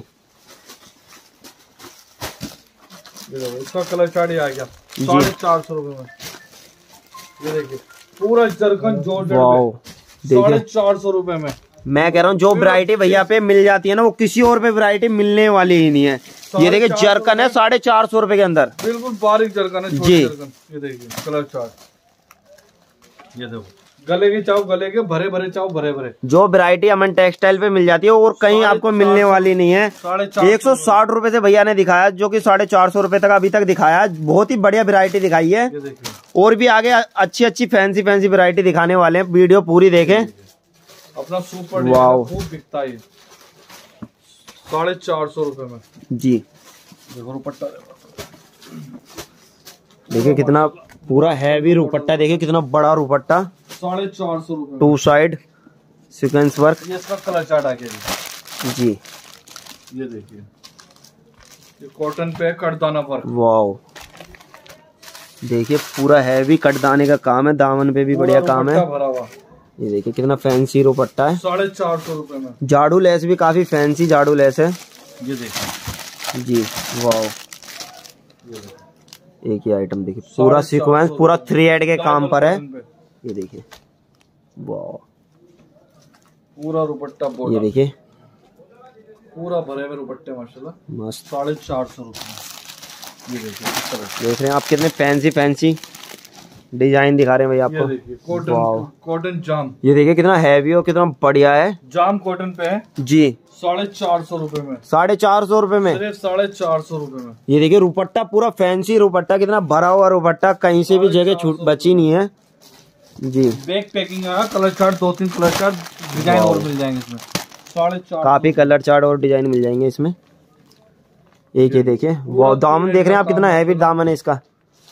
ये देखो, इसका कलर चार्ट आ गया 450 रुपए में। ये देखिए पूरा जरकन जॉर्जेट वाओ, देखिए 450 रुपए में। मैं कह रहा हूँ जो वैरायटी भैया पे मिल जाती है ना, वो किसी और पे वैरायटी मिलने वाली ही नहीं है। ये देखिए जरकन है 450 रुपए के अंदर, बिल्कुल बारीक जरकन है, छोटी जी। जरकन। ये देखिए कलर चार्ट, ये देखो गले की चाव गले के, भरे भरे चाव भरे भरे। जो वैरायटी अमन टेक्सटाइल पे मिल जाती है और कहीं आपको मिलने वाली नहीं है। 160 रुपए से भैया ने दिखाया, जो कि 450 रुपए तक अभी तक दिखाया। बहुत ही बढ़िया वैरायटी दिखाई है, और भी आगे अच्छी अच्छी फैंसी फैंसी वैरायटी दिखाने वाले हैं। वीडियो पूरी देखें। अपना सुपर डिजाइन खूब बिकता है 450 रुपए में जी। देखो दुपट्टा देखिए कितना पूरा हैवी दुपट्टा, देखिए कितना बड़ा दुपट्टा, 450 रुपए, 2 साइड सीक्वेंस वर्क। ये इसका कलर चार्ट आ गया जी। ये देखिए, ये कॉटन पे कटदाना वर्क। वाओ, देखिए पूरा हैवी कटदाने का काम है, दामन पे भी बढ़िया काम है। भरा हुआ। ये देखिए कितना फैंसी दुपट्टा है, 450 रुपए में। जाड़ू लेस भी काफी फैंसी जाड़ू लेस है। ये देखिए जी। वाओ, एक ही आइटम देखिए, पूरा सीक्वेंस, पूरा 3 के काम पर है। ये देखिए, वाओ, पूरा दुपट्टा बोर्ड। ये देखिए पूरा भरे हुए दुपट्टे माशाल्लाह, मस्त। 450 रुपए। ये देखिए देख रहे हैं आप कितने फैंसी फैंसी डिजाइन दिखा रहे हैं भैया आपको। ये देखिए कॉटन जाम। ये देखिए कितना हैवी और कितना बढ़िया है। जाम कॉटन पे है जी, 450 रुपए में। 450 रुपए में, सिर्फ 450 रुपए में। ये देखिए दुपट्टा पूरा फैंसी दुपट्टा, कितना भरा हुआ दुपट्टा, कहीं से भी जगह छूट बची नहीं है जी। बैक पैकिंग आया, colour chart 2-3 colour chart design और मिल जाएंगे इसमें। 450 काफी कलर चार्ट और डिजाइन मिल जाएंगे इसमें। एक ये देखिए, वो दामन देख रहे हैं आप, कितना हैवी दामन है इसका,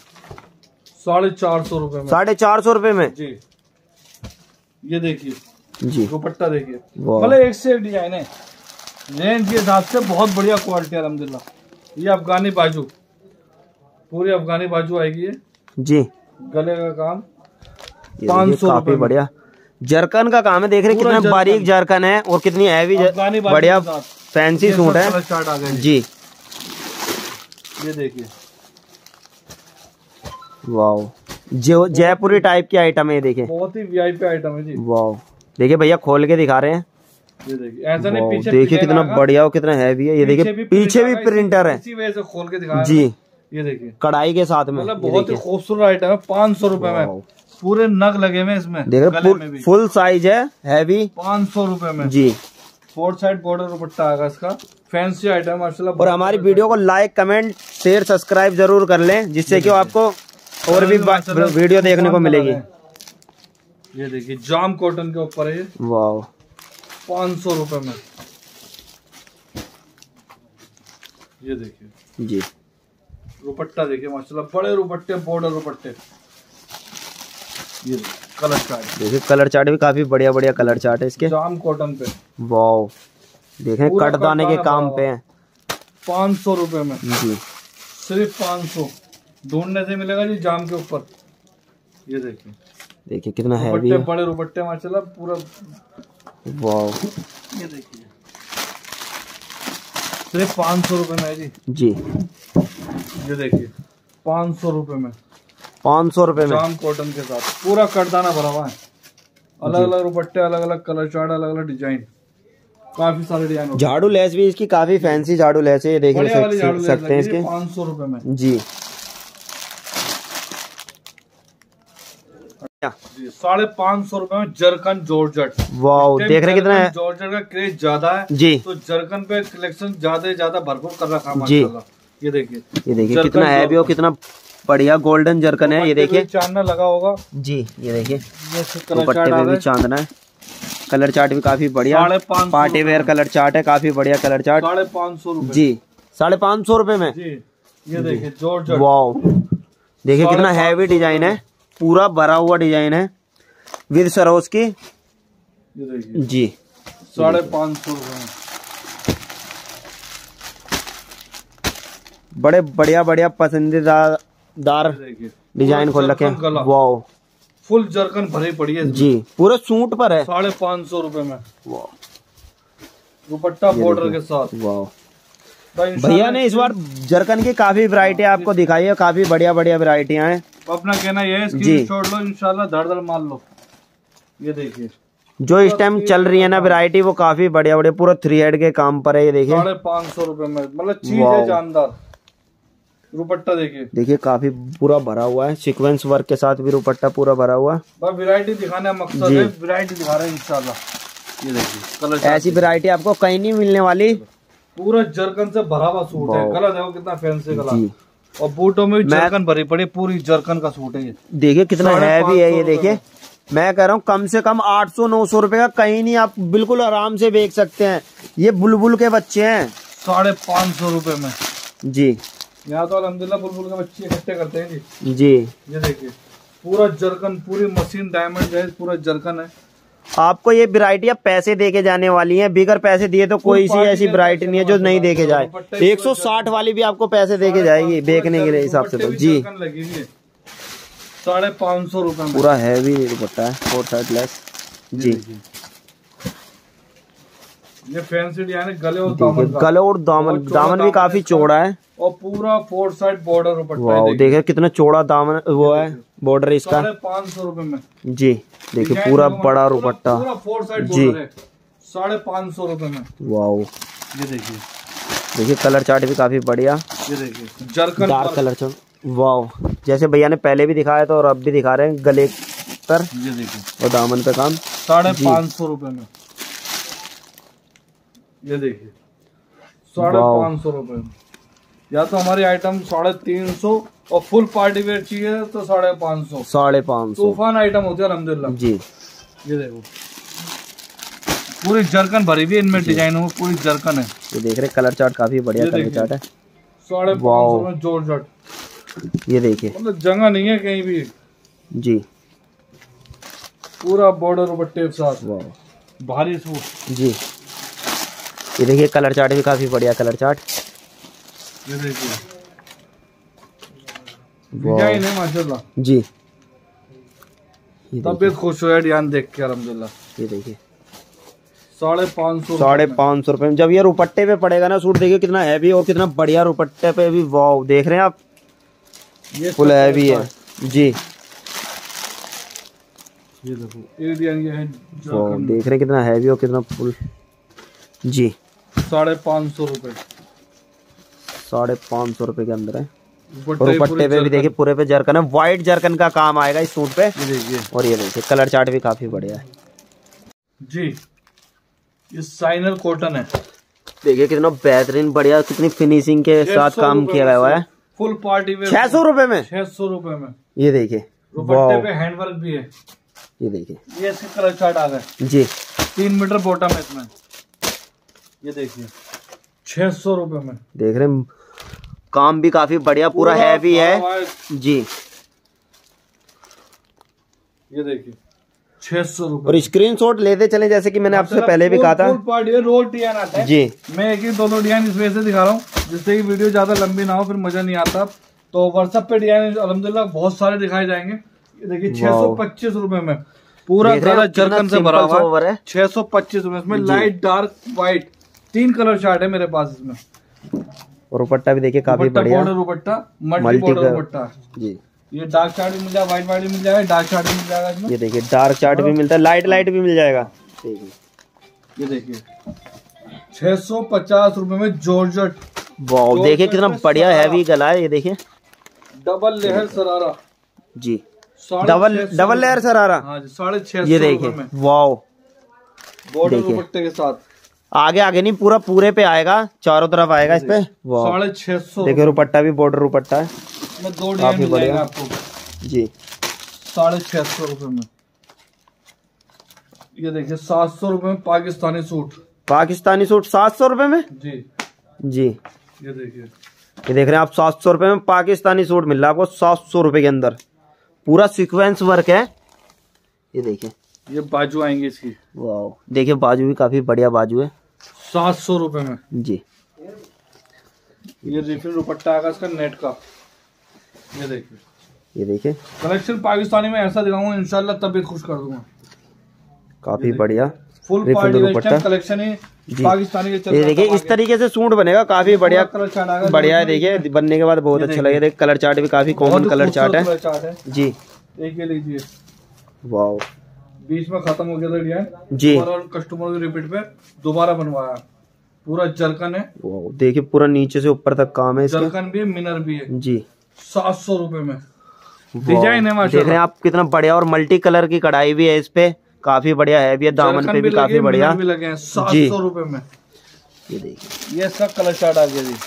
450 रुपए में। 450 रुपए में जी। ये देखिए जी, दुपट्टा देखिए, मतलब एक से एक डिजाइन है। रेंज के हिसाब से बहुत बढ़िया क्वालिटी है अल्हम्दुलिल्लाह। ये अफगानी बाजू, पूरी अफगानी बाजू आएगी ये जी। गले का काम 500 काफी बढ़िया जरकन का काम है। देख रहे हैं कितना बारीक जरकन है और कितनी हैवी बढ़िया फैंसी सूट है जी। ये देखिए, वाओ, जो जयपुरी टाइप की आइटम है। ये देखिए बहुत ही वीआईपी आइटम है जी। वाओ, देखिए भैया खोल के दिखा रहे हैं। ये देखिए, ऐसा नहीं पीछे देखिए कितना बढ़िया और कितना हैवी है। ये देखिए पीछे भी प्रिंटर है, इसी वजह से खोल के दिखा जी। ये देखिए कढ़ाई के साथ में, मतलब बहुत ही खूबसूरत आइटम है। 500 रुपए में पूरे नग लगे हुए इसमें। देखिए फुल साइज है, हैवी, 500 रुपए में जी। 4 साइड बॉर्डर दुपट्टा आएगा इसका, फैंसी आइटम माशाल्लाह। और हमारी वीडियो को लाइक, कमेंट, शेयर, सब्सक्राइब जरूर कर लें, जिससे कि आपको और भी वीडियो देखने को मिलेगी। ये देखिए जाम कॉटन के ऊपर है, वाह, 500 रुपए में। ये देखिए जी, दुपट्टा देखिए माशाल्लाह, बड़े दुपट्टे, बॉर्डर दुपट्टे। ये कलर चार्ट देखिए, कलर चार्ट भी काफी बढ़िया बढ़िया कलर चार्ट है इसके, जाम कॉटन पे। वाह, देखें कटदाने के काम पे है। 500 रुपए में जी, सिर्फ 500। ढूंढने से मिलेगा जी जाम के ऊपर। ये देखिए, देखिए कितना हैवी है, बड़े दुपट्टे माशाल्लाह पूरा। वाह, ये देखिए सिर्फ 500 रुपए में है जी। ये देखिए 500 रुपए में, 500 रुपए में जाम कॉटन के साथ पूरा कटदाना भरा हुआ है। अलग अलग दुपट्टे, अलग अलग कलर चार्ट, अलग अलग डिजाइन, काफी सारे डिजाइन। झाड़ू लेस भी इसकी काफी फैंसी झाड़ू लेस है, ये देख सकते हैं इसके। 500 रुपए में जी। 550 रुपए में जरकन जॉर्जेट। वाओ, देख रहे कितना है, जॉर्जेट का क्रेज ज्यादा है जी, तो जरकन पे कलेक्शन ज्यादा भरपूर कर रखा है जी। ये देखिए, ये देखिए कितना हैवी और कितना बढ़िया गोल्डन जरकन है। ये देखिए चांदना लगा होगा जी। ये देखिए दुपट्टे पे भी चांदना है, कलर चार्ट भी काफी बढ़िया, पार्टी वेयर कलर चार्ट है, काफी बढ़िया कलर चार्ट। 550 रुपए जी, 550 रुपए में जी। ये देखिए जॉर्जेट, वाओ, देखिए कितना हैवी डिजाइन है, पूरा भरा हुआ डिजाइन है विद सरोज की। ये देखिए जी, 550 रुपए में बड़े बढ़िया बढ़िया पसंदीदा दार डिजाइन खोल रखे हैं। वाओ, फुल जरकन भरी पड़ी है जी, पूरे सूट पर है। 550 रुपए में, दुपट्टा बॉर्डर के साथ। वाओ, भैया ने इस बार जरकन की काफी वैरायटी आपको दिखाई है, काफी बढ़िया बढ़िया वैरायटियां हैं। अपना कहना ये है, स्क्रीनशॉट लो, इंशाल्लाह धड़ मार लो। ये देखिए जो इस टाइम चल रही है ना वैरायटी, वो काफी बढ़िया बढ़िया पूरा 3 हेड के काम पर है। ये देखिए 550 रुपए में, मतलब चीज है जानदार। दुपट्टा देखिए, देखिए काफी पूरा भरा हुआ है, सीक्वेंस वर्क के साथ भी दुपट्टा पूरा भरा हुआ है। बस वैरायटी दिखाने का मकसद है, वैरायटी दिखा रहे हैं इंशाल्लाह। ये देखिए कलर, ऐसी वैरायटी आपको कहीं नहीं मिलने वाली। पूरा जरकन से भरा हुआ सूट है, कलर देखो कितना फैंसी कलर, जी। और बूटों में भी जरकन भरी पड़ी, पूरी जरकन का सूट है ये। देखिए कितना हैवी है ये, देखिए मैं कह रहा हूँ कम से कम 800-900 रुपए का कहीं नहीं, आप बिल्कुल आराम से बेच सकते हैं। ये बुलबुल के बच्चे हैं 550 रुपए में जी। यहाँ तो अल्हम्दुलिल्लाह बुलबुल के बच्चे इकट्ठे करते हैं जी। जी ये देखिए पूरा जरकन, पूरी मशीन डायमंड है, पूरा जरकन है। आपको ये वैरायटी आप पैसे देके जाने वाली है, बिगर पैसे दिए तो कोई सी ऐसी वैरायटी नहीं है जो नहीं देके जाए। 160 वाली भी आपको पैसे देके जाएगी बेचने के लिए हिसाब से तो जी। 550 रुपए में पूरा हैवी दुपट्टा है, 4 साइड लेस जी। ये फैंसी डिजाइन है, गले और दामन का, गले और दामन भी काफी चौड़ा है, और पूरा 4 साइड बॉर्डर दुपट्टा है। देखिए कितना चौड़ा दामन वो है, बॉर्डर इसका 550 रुपए में जी। देखिए पूरा बड़ा दुपट्टा, पूरा 4 साइड बॉर्डर है, 550 रुपए में। वाओ ये देखिए कलर चार्ट भी काफी बढ़िया। ये देखिए zircon dark colour chart, wow जैसे भैया ने पहले भी दिखाया था और अब भी दिखा रहे हैं गले पर, ये देखिए और दामन पे काम 550 रुपए में। ये देखिए 550 रुपए में। या तो हमारी आइटम 350 और फुल पार्टी वेयर चाहिए तो 550। 550 तूफान आइटम होती है अल्हम्दुलिल्लाह जी। ये देखो पूरी जरकन भरी हुई है, इनमें डिजाइन हो पूरी जरकन है। ये देख रहे कलर चार्ट काफी बढ़िया कलर चार्ट है, 550 में जॉर्जेट। ये देखिए मतलब जगह नहीं है कहीं भी जी, पूरा बॉर्डर दुपट्टे के साथ भारी सूट जी। ये देखिए कलर चार्ट भी काफी बढ़िया कलर चार्ट। ये देखिए डिजाइन है माशाल्लाह जी। तबीयत खुश हो डिजाइन देख के अल्हम्दुलिल्लाह। ये देखिए 550 रुपए में जब ये रुपट्टे पे पड़ेगा ना सूट, देखिए कितना हैवी और कितना बढ़िया रुपट्टे पे भी, वाव देख रहे हैं आप, ये फुल हैवी है जी। ये देखो डिजाइन ये है, देख रहे हैं कितना हैवी और कितना फुल जी। 550 रुपए, 550 रुपए के अंदर है। और दुपट्टे पे भी देखिए पूरे पे जरकन है, व्हाइट जरकन का काम आएगा इस सूट पे। ये देखिए, और ये देखिए कलर चार्ट भी काफी बढ़िया है जी। ये साइनर कॉटन है, देखिए कितना बेहतरीन बढ़िया, कितनी फिनिशिंग के साथ काम किया हुआ है। फुल पार्टी वेयर 600 रुपए में, 600 रुपए में। ये देखिए दुपट्टे पे हैंडवर्क भी है। ये देखिए ये इसके कलर चार्ट आ गए जी। 3 मीटर बॉटम है इसमें। ये देखिए 600 रुपए में। देख रहे हैं काम भी काफी बढ़िया, पूरा हैवी है जी। ये देखिए 600 रुपए। और स्क्रीनशॉट लेते चले, जैसे कि मैंने आपसे पहले भी कहा था रोल डिजाइन आता है जी। मैं एक ही 2 डिजाइन इस वजह से दिखा रहा हूँ जिससे कि वीडियो ज्यादा लंबी ना हो, फिर मजा नहीं आता। तो व्हाट्सएप पे डिजाइन अल्हम्दुलिल्लाह बहुत सारे दिखाए जाएंगे। ये देखिए 625 रुपए में पूरा गला जरकन से भरा हुआ है, 625 रुपए में। Light dark white 3 colour chart है मेरे पास इसमें। और दुपट्टा भी देखिए काफी बढ़िया, दुपट्टा मल्टी बॉर्डर दुपट्टा जी। ये डार्क चार्ट भी मिल जाएगा, व्हाइट वाइट भी मिल जाएगा, डार्क चार्ट भी मिल जाएगा इसमें। ये देखिए डार्क चार्ट भी मिलता है, लाइट भी मिल जाएगा। ये देखिए 650 रुपए में जॉर्जेट। वाओ देखिए कितना बढ़िया हैवी गला है। ये देखिए डबल लेयर सरारा जी, डबल लेयर सरारा हाँ जी, 650 ये देखिए वाओ, बॉर्डर दुपट्टे के साथ। आगे नहीं पूरे पे आएगा, चारों तरफ आएगा इस पे। 650 देखिए दुपट्टा भी बॉर्डर दुपट्टा है, 2 डिजाइन मिल जाएगा आपको जी। 650 रुपए में। ये देखिए 700 रुपए में पाकिस्तानी सूट। 700 रुपए में जी जी। ये देखिए, ये देख रहे हैं आप 700 रुपए में पाकिस्तानी सूट मिल रहा है आपको, 700 रुपए के अंदर पूरा सीक्वेंस वर्क है। ये देखिए ये बाजू आएंगे इसकी, वाह देखिए बाजू भी काफी बढ़िया बाजू है, 700 रुपए में जी। ये रिफिल दुपट्टा आएगा इसका नेट का। ये देखिए कलेक्शन पाकिस्तानी में ऐसा दिखाऊंगा इंशाल्लाह तबीयत खुश कर दूंगा। काफी बढ़िया फुल पार्टी वेस्टर्न कलेक्शन है पाकिस्तानी के। ये देखिए इस तरीके से सूट बनेगा, काफी बढ़िया बढ़िया है। देखिए बनने के बाद बहुत अच्छा लगेगा। देखिए कलर चार्ट भी काफी कॉमन कलर चार्ट है जी। एक ये लीजिए, वाओ बीच में खत्म हो गया था डिजाइन जी, कस्टमर के रिपीट पे दोबारा बनवाया। पूरा जरकन है। वो देखिए पूरा नीचे से ऊपर तक काम है इसका। जरकन भी है, मिनर भी है जी। 700 रुपए में डिजाइन है माशाल्लाह। देख रहे हैं आप कितना बढ़िया, और मल्टी कलर की कढ़ाई भी है इस पे, काफी बढ़िया है भी, दामन पे भी काफी बढ़िया। भी लगे हैं 700 रुपए में। ये देखिए, ये इसका कलर चार्ट आ गया जी।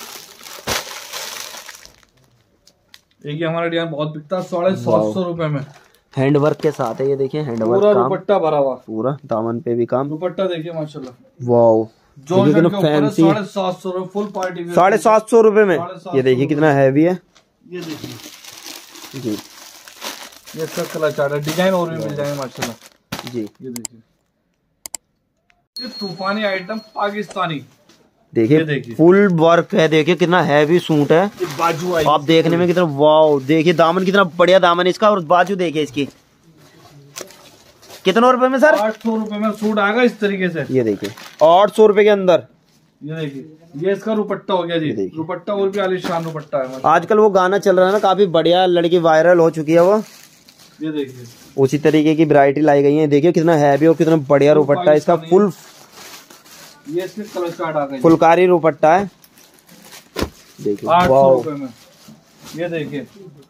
एक ये हमारा डिजाइन बहुत बिकता है 750 रुपए में, हैंड वर्क के साथ है। ये देखिए हैंड वर्क, पूरा दुपट्टा भरा हुआ, पूरा दामन पे भी काम। दुपट्टा देखिए माशाल्लाह। वाओ, जो फैंसी 750 रुपए फुल पार्टी 750 रुपए में। ये देखिए कितना हैवी है। ये देखिए जी, ये इसका कलर चार्ट है, डिजाइन और भी मिल जाएंगे माशाल्लाह जी। ये देखिए, ये तूफानी आइटम पाकिस्तानी, देखिए फुल वर्क है। देखिए कितना हैवी सूट है, बाजू आप देखने में कितना, वाओ देखिए दामन कितना बढ़िया दामन इसका, और बाजू देखिए इसकी। कितने रुपए में सर? 800 रुपए में सूट आएगा इस तरीके से। ये देखिए 800 रुपए के अंदर। ये देखिए, ये इसका दुपट्टा हो गया जी। दुपट्टा और भी आलीशान दुपट्टा है। आजकल वो गाना चल रहा है ना, काफी बढ़िया, लड़की वायरल हो चुकी है वो। ये देखिए उसी तरीके की वैरायटी लाई गई है। देखिए कितना हैवी और कितना बढ़िया दुपट्टा इसका, फुल। ये इसके कलर चार्ट आ गए, फुलकारी दुपट्टा है। देखिए 800 रुपए में। ये देखिए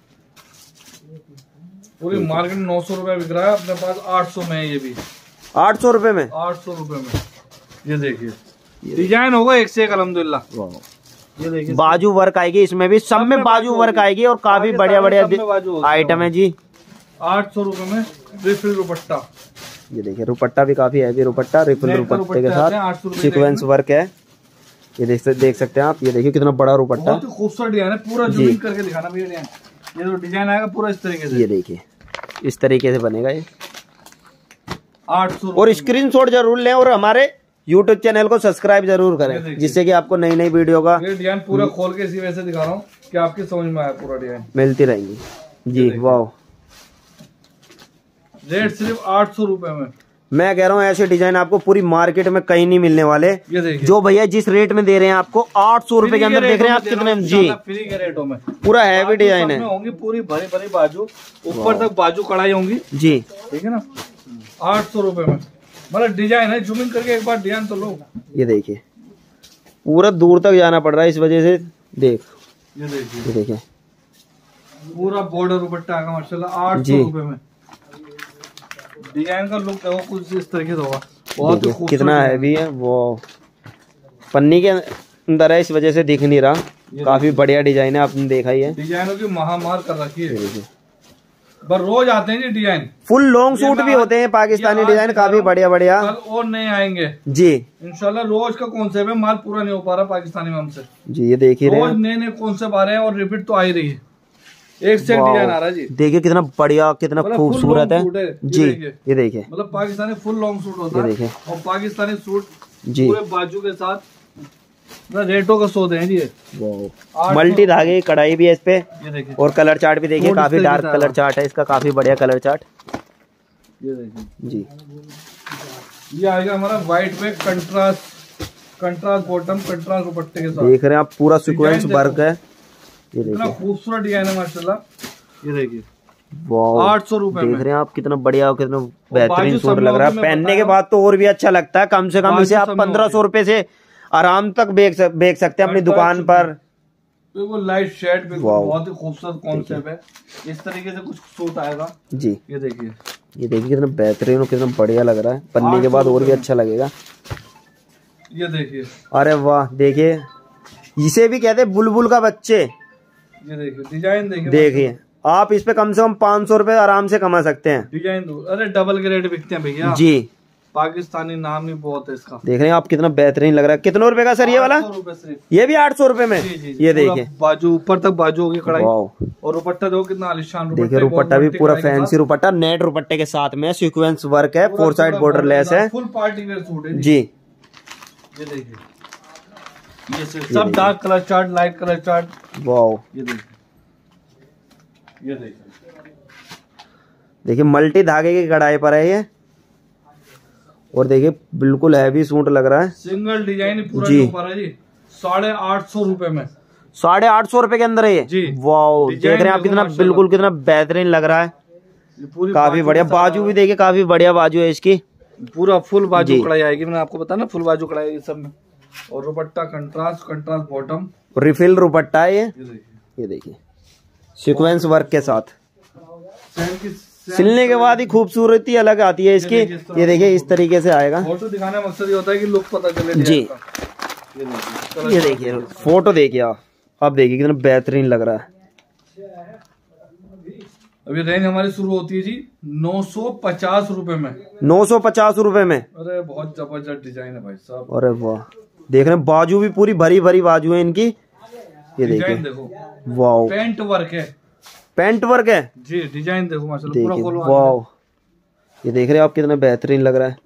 पूरी मार्केट 900 रुपए बिक रहा है, अपने पास 800 में है। ये भी 800 रुपए में, 800 रुपए में। ये देखिए डिजाइन होगा एक से एक अल्हम्दुलिल्लाह। ये देखिए बाजू वर्क आएगी इसमें भी, सब में बाजू वर्क आएगी, और काफी बढ़िया बढ़िया आइटम है जी। 800 रुपए में रिफिल दुपट्टा। ये देखिए दुपट्टा भी काफी हैवी दुपट्टा, रिफिल दुपट्टे के साथ सीक्वेंस वर्क है। ये देख सकते हैं आप। ये देखिए कितना बड़ा दुपट्टा, बहुत ही खूबसूरत डिजाइन है, पूरा जूम करके दिखाना भैया डिजाइन। ये जो डिजाइन आएगा पूरा इस तरीके से। ये देखिए इस तरीके से बनेगा ये। 800 और स्क्रीनशॉट जरूर लें, और हमारे यूट्यूब चैनल को सब्सक्राइब जरूर करें, जिससे कि आपको नई नई वीडियो का ये डिजाइन पूरा खोल के इसी वजह से दिखा रहा हूँ कि आपकी समझ में आया, पूरा डिजाइन मिलती रहेंगी जी। वाह, रेट सिर्फ 800 रुपए में। मैं कह रहा हूँ ऐसे डिजाइन आपको पूरी मार्केट में कहीं नहीं मिलने वाले। ये देखिए जो भैया जिस रेट में दे रहे हैं आपको 800 रुपए के अंदर, देख रहे हैं आप कितने जी, फ्री के रेटों में। पूरा हैवी डिजाइन है, होंगी पूरी भरी भरी बाजू, ऊपर तक बाजू कढ़ाई होंगी जी, ठीक है ना। 800 रुपए में, मतलब डिजाइन है, जूमिंग करके एक बार डिजाइन तो लो। ये देखिए पूरा दूर तक जाना पड़ रहा है इस वजह से। ये देखिए पूरा बॉर्डर दुपट्टा आएगा माशाल्लाह 800 रुपए में। डिजाइन का लुक है वो कुछ इस तरीके से होगा, बहुत ही कितना हैवी है। वो पन्नी के अंदर है इस वजह से दिख नहीं रहा, काफी बढ़िया डिजाइन है, आपने देखा ही है। डिजाइनों की महामार कर रखी है, पर रोज आते हैं जी डिजाइन। फुल लॉन्ग सूट भी होते हैं पाकिस्तानी डिजाइन, काफी बढ़िया बढ़िया। कल और नए आएंगे जी इंशाल्लाह। रोज का कॉन्सेप्ट है, माल पूरा नहीं हो पा रहा पाकिस्तानी में हमसे जी। ये देखिए रोज नए नए कॉन्सेप्ट आ रहे हैं, और रिपीट तो आ ही रही है, एक से एक डिजाइन आ रहा है जी। देखिए कितना बढ़िया, कितना खूबसूरत है जी। ये देखिए मतलब पाकिस्तानी फुल लॉन्ग सूट होता है, और पाकिस्तानी सूट जी पूरे बाजू के साथ रेटों का सौदे हैं जी। मल्टी धागे की कढ़ाई भी है इस पे, ये देखिए, और कलर चार्ट भी देखिए, काफी डार्क कलर चार्ट है इसका, काफी बढ़िया कलर चार्ट। ये देखिए जी, ये आएगा हमारा व्हाइट पे कंट्रास्ट बॉटम, कंट्रास्ट दुपट्टे के साथ। देख रहे हैं आप पूरा सीक्वेंस वर्क है। ये देखिए खूबसूरत डिजाइन है माशाल्लाह। ये देखिए 800 रुपए में, देख रहे हैं आप कितना बढ़िया, कितना बेहतरीन सूट लग रहा है। पहनने के बाद तो और भी अच्छा लगता है। कम से कम इसे आप 1500 रुपए से आराम तक बेच सकते हैं अपनी दुकान पर। वो लाइट शेड पे बहुत ही खूबसूरत कॉन्सेप्ट है, इस तरीके से कुछ सूट आएगा जी। ये देखिए कितना बेहतरीन और कितना बढ़िया लग रहा है, पन्नी के बाद और भी अच्छा लगेगा। ये देखिए, अरे वाह, देखिए इसे भी कहते हैं बुलबुल का बच्चे। ये देखिए डिजाइन देखिए आप इस पे कम से कम 500 रुपए आराम से कमा सकते हैं। डिजाइन अरे डबल के रेट बिकते हैं भैया जी, पाकिस्तानी नाम ही बहुत है इसका। देख रहे हैं आप कितना बेहतरीन लग रहा है। कितने रुपए का सर ये वाला? 800 रुपए सिर्फ। ये भी 800 रुपए में जी। ये देखिए बाजू ऊपर तक बाजू होगी कढ़ाई, और दुपट्टा देखो कितना आलिशान। देखिए दुपट्टा भी पूरा फैंसी दुपट्टा, नेट दुपट्टे के साथ में सीक्वेंस वर्क है, 4 साइड बॉर्डर लेस है, फुल पार्टी वेयर सूट है जी। ये देखिए ये सब dark colour chart, light colour chart. Wow, ये देखिए मल्टी धागे की कढ़ाई पर है ये, और देखिए बिल्कुल हैवी सूट लग रहा है। सिंगल डिजाइन पूरा जी, 850 रुपए में, 850 रुपए के अंदर है ये जी। वाओ, देख रहे हैं आप कितना बिल्कुल कितना बेहतरीन लग रहा है, काफी बढ़िया। बाजू भी देखिए काफी बढ़िया बाजू है इसकी, पूरा फुल बाजू कढ़ाई आएगी। मैंने आपको बताया ना फुल बाजू कढ़ाई सब में। और dupatta contrast bottom, refill dupatta है ये देखिए, ये देखिए सीक्वेंस वर्क के साथ। सेम सिलने के बाद ही खूबसूरती अलग आती है इसकी। ये देखिए इस तरीके से आएगा। फोटो दिखाने का मकसद ये होता है कि लुक पता चले जी। ये देखिए फोटो देखिए आप देखिए कितना बेहतरीन लग रहा है। अभी रेंज हमारी शुरू होती है जी 950 रुपए में। 950 रुपए में। अरे बहुत जबरदस्त डिजाइन है भाई साहब। अरे वाह, देख रहे हैं बाजू भी पूरी भरी भरी बाजू है इनकी। ये देखिए देखो, वाह पेंट वर्क है, पेंट वर्क है जी। डिजाइन देखो माशाल्लाह पूरा खोलो। वाह, ये देख रहे हैं आप कितना बेहतरीन लग रहा है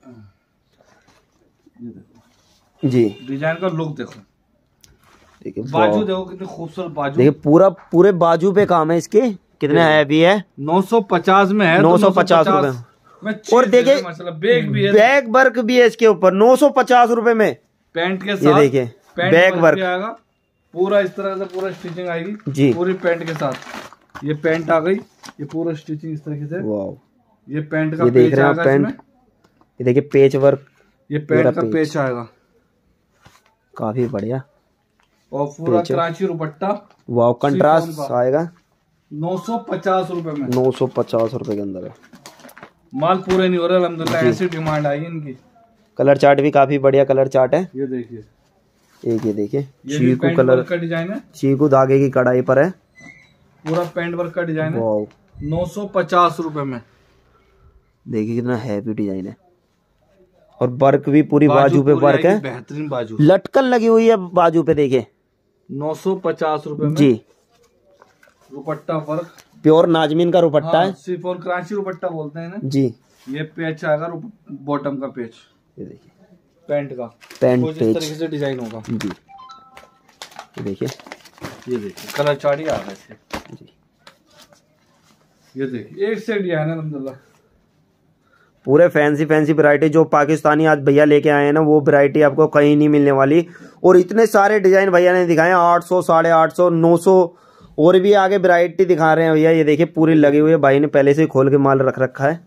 जी। डिजाइन का लुक देखो, देखिए बाजू देखो कितनी खूबसूरत बाजू। देखिए पूरे बाजू पे काम है इसके। कितने हैवी है? 950 में है। 950 रुपए। और देखिए बैग भी है, बैग वर्क भी है इसके ऊपर 950 रुपए में। पैंट के साथ ये देखिए बैग वर्क आएगा पूरा, इस तरह से पूरा स्टिचिंग आएगी जी पूरी पैंट के साथ। ये पैंट आ गई, ये पूरा स्टिचिंग इस तरीके से। वाह, ये पैंट का ये देख पेच रहे हैं आएगा पैंट। ये देखिए पेच वर्क, ये पैंट का पेच आएगा काफी बढ़िया। और पूरा कराची दुपट्टा, वाह कंट्रास्ट आएगा 950 रुपए में। 950 रुपए के अंदर है। माल पूरे नहीं हो रहे अल्हम्दुलिल्लाह, ऐसी डिमांड आई इनकी। कलर चार्ट भी काफी बढ़िया कलर चार्ट है। ये देखिए, एक ये देखिए ये चीकू कलर का डिजाइन है, चीकू धागे की कढ़ाई पर है। पूरा पैंट वर्क का डिजाइन है। वाह 950 रुपए में। देखिए कितना हैवी डिजाइन है। और वर्क भी पूरी बाजू पे वर्क है, बेहतरीन बाजू, लटकन लगी हुई है बाजू पे। देखिए 950 रुपए में जी। दुपट्टा वर्क, प्योर नाजमीन का दुपट्टा है। सिर्फ और कराची दुपट्टा बोलते हैं ना जी। ये पेच आएगा बॉटम का पेच, ये देखिए पैंट का पैंट कुछ इस पेच तरीके से डिजाइन होगा जी। ये देखिए, ये देखिए कलर चार्ट ही आ रहा है इसके जी। ये देखिए एक से डिजाइन है अल्हम्दुलिल्लाह। पूरे फैंसी वैरायटी जो पाकिस्तानी आज भैया लेके आए हैं ना, वो वैरायटी आपको कहीं नहीं मिलने वाली। और इतने सारे डिजाइन भैया ने दिखाए, 800, 850, 900 और भी आगे वैरायटी दिखा रहे हैं भैया। ये देखिए पूरी लगी हुई है, भाई ने पहले से खोल के माल रख रखा है।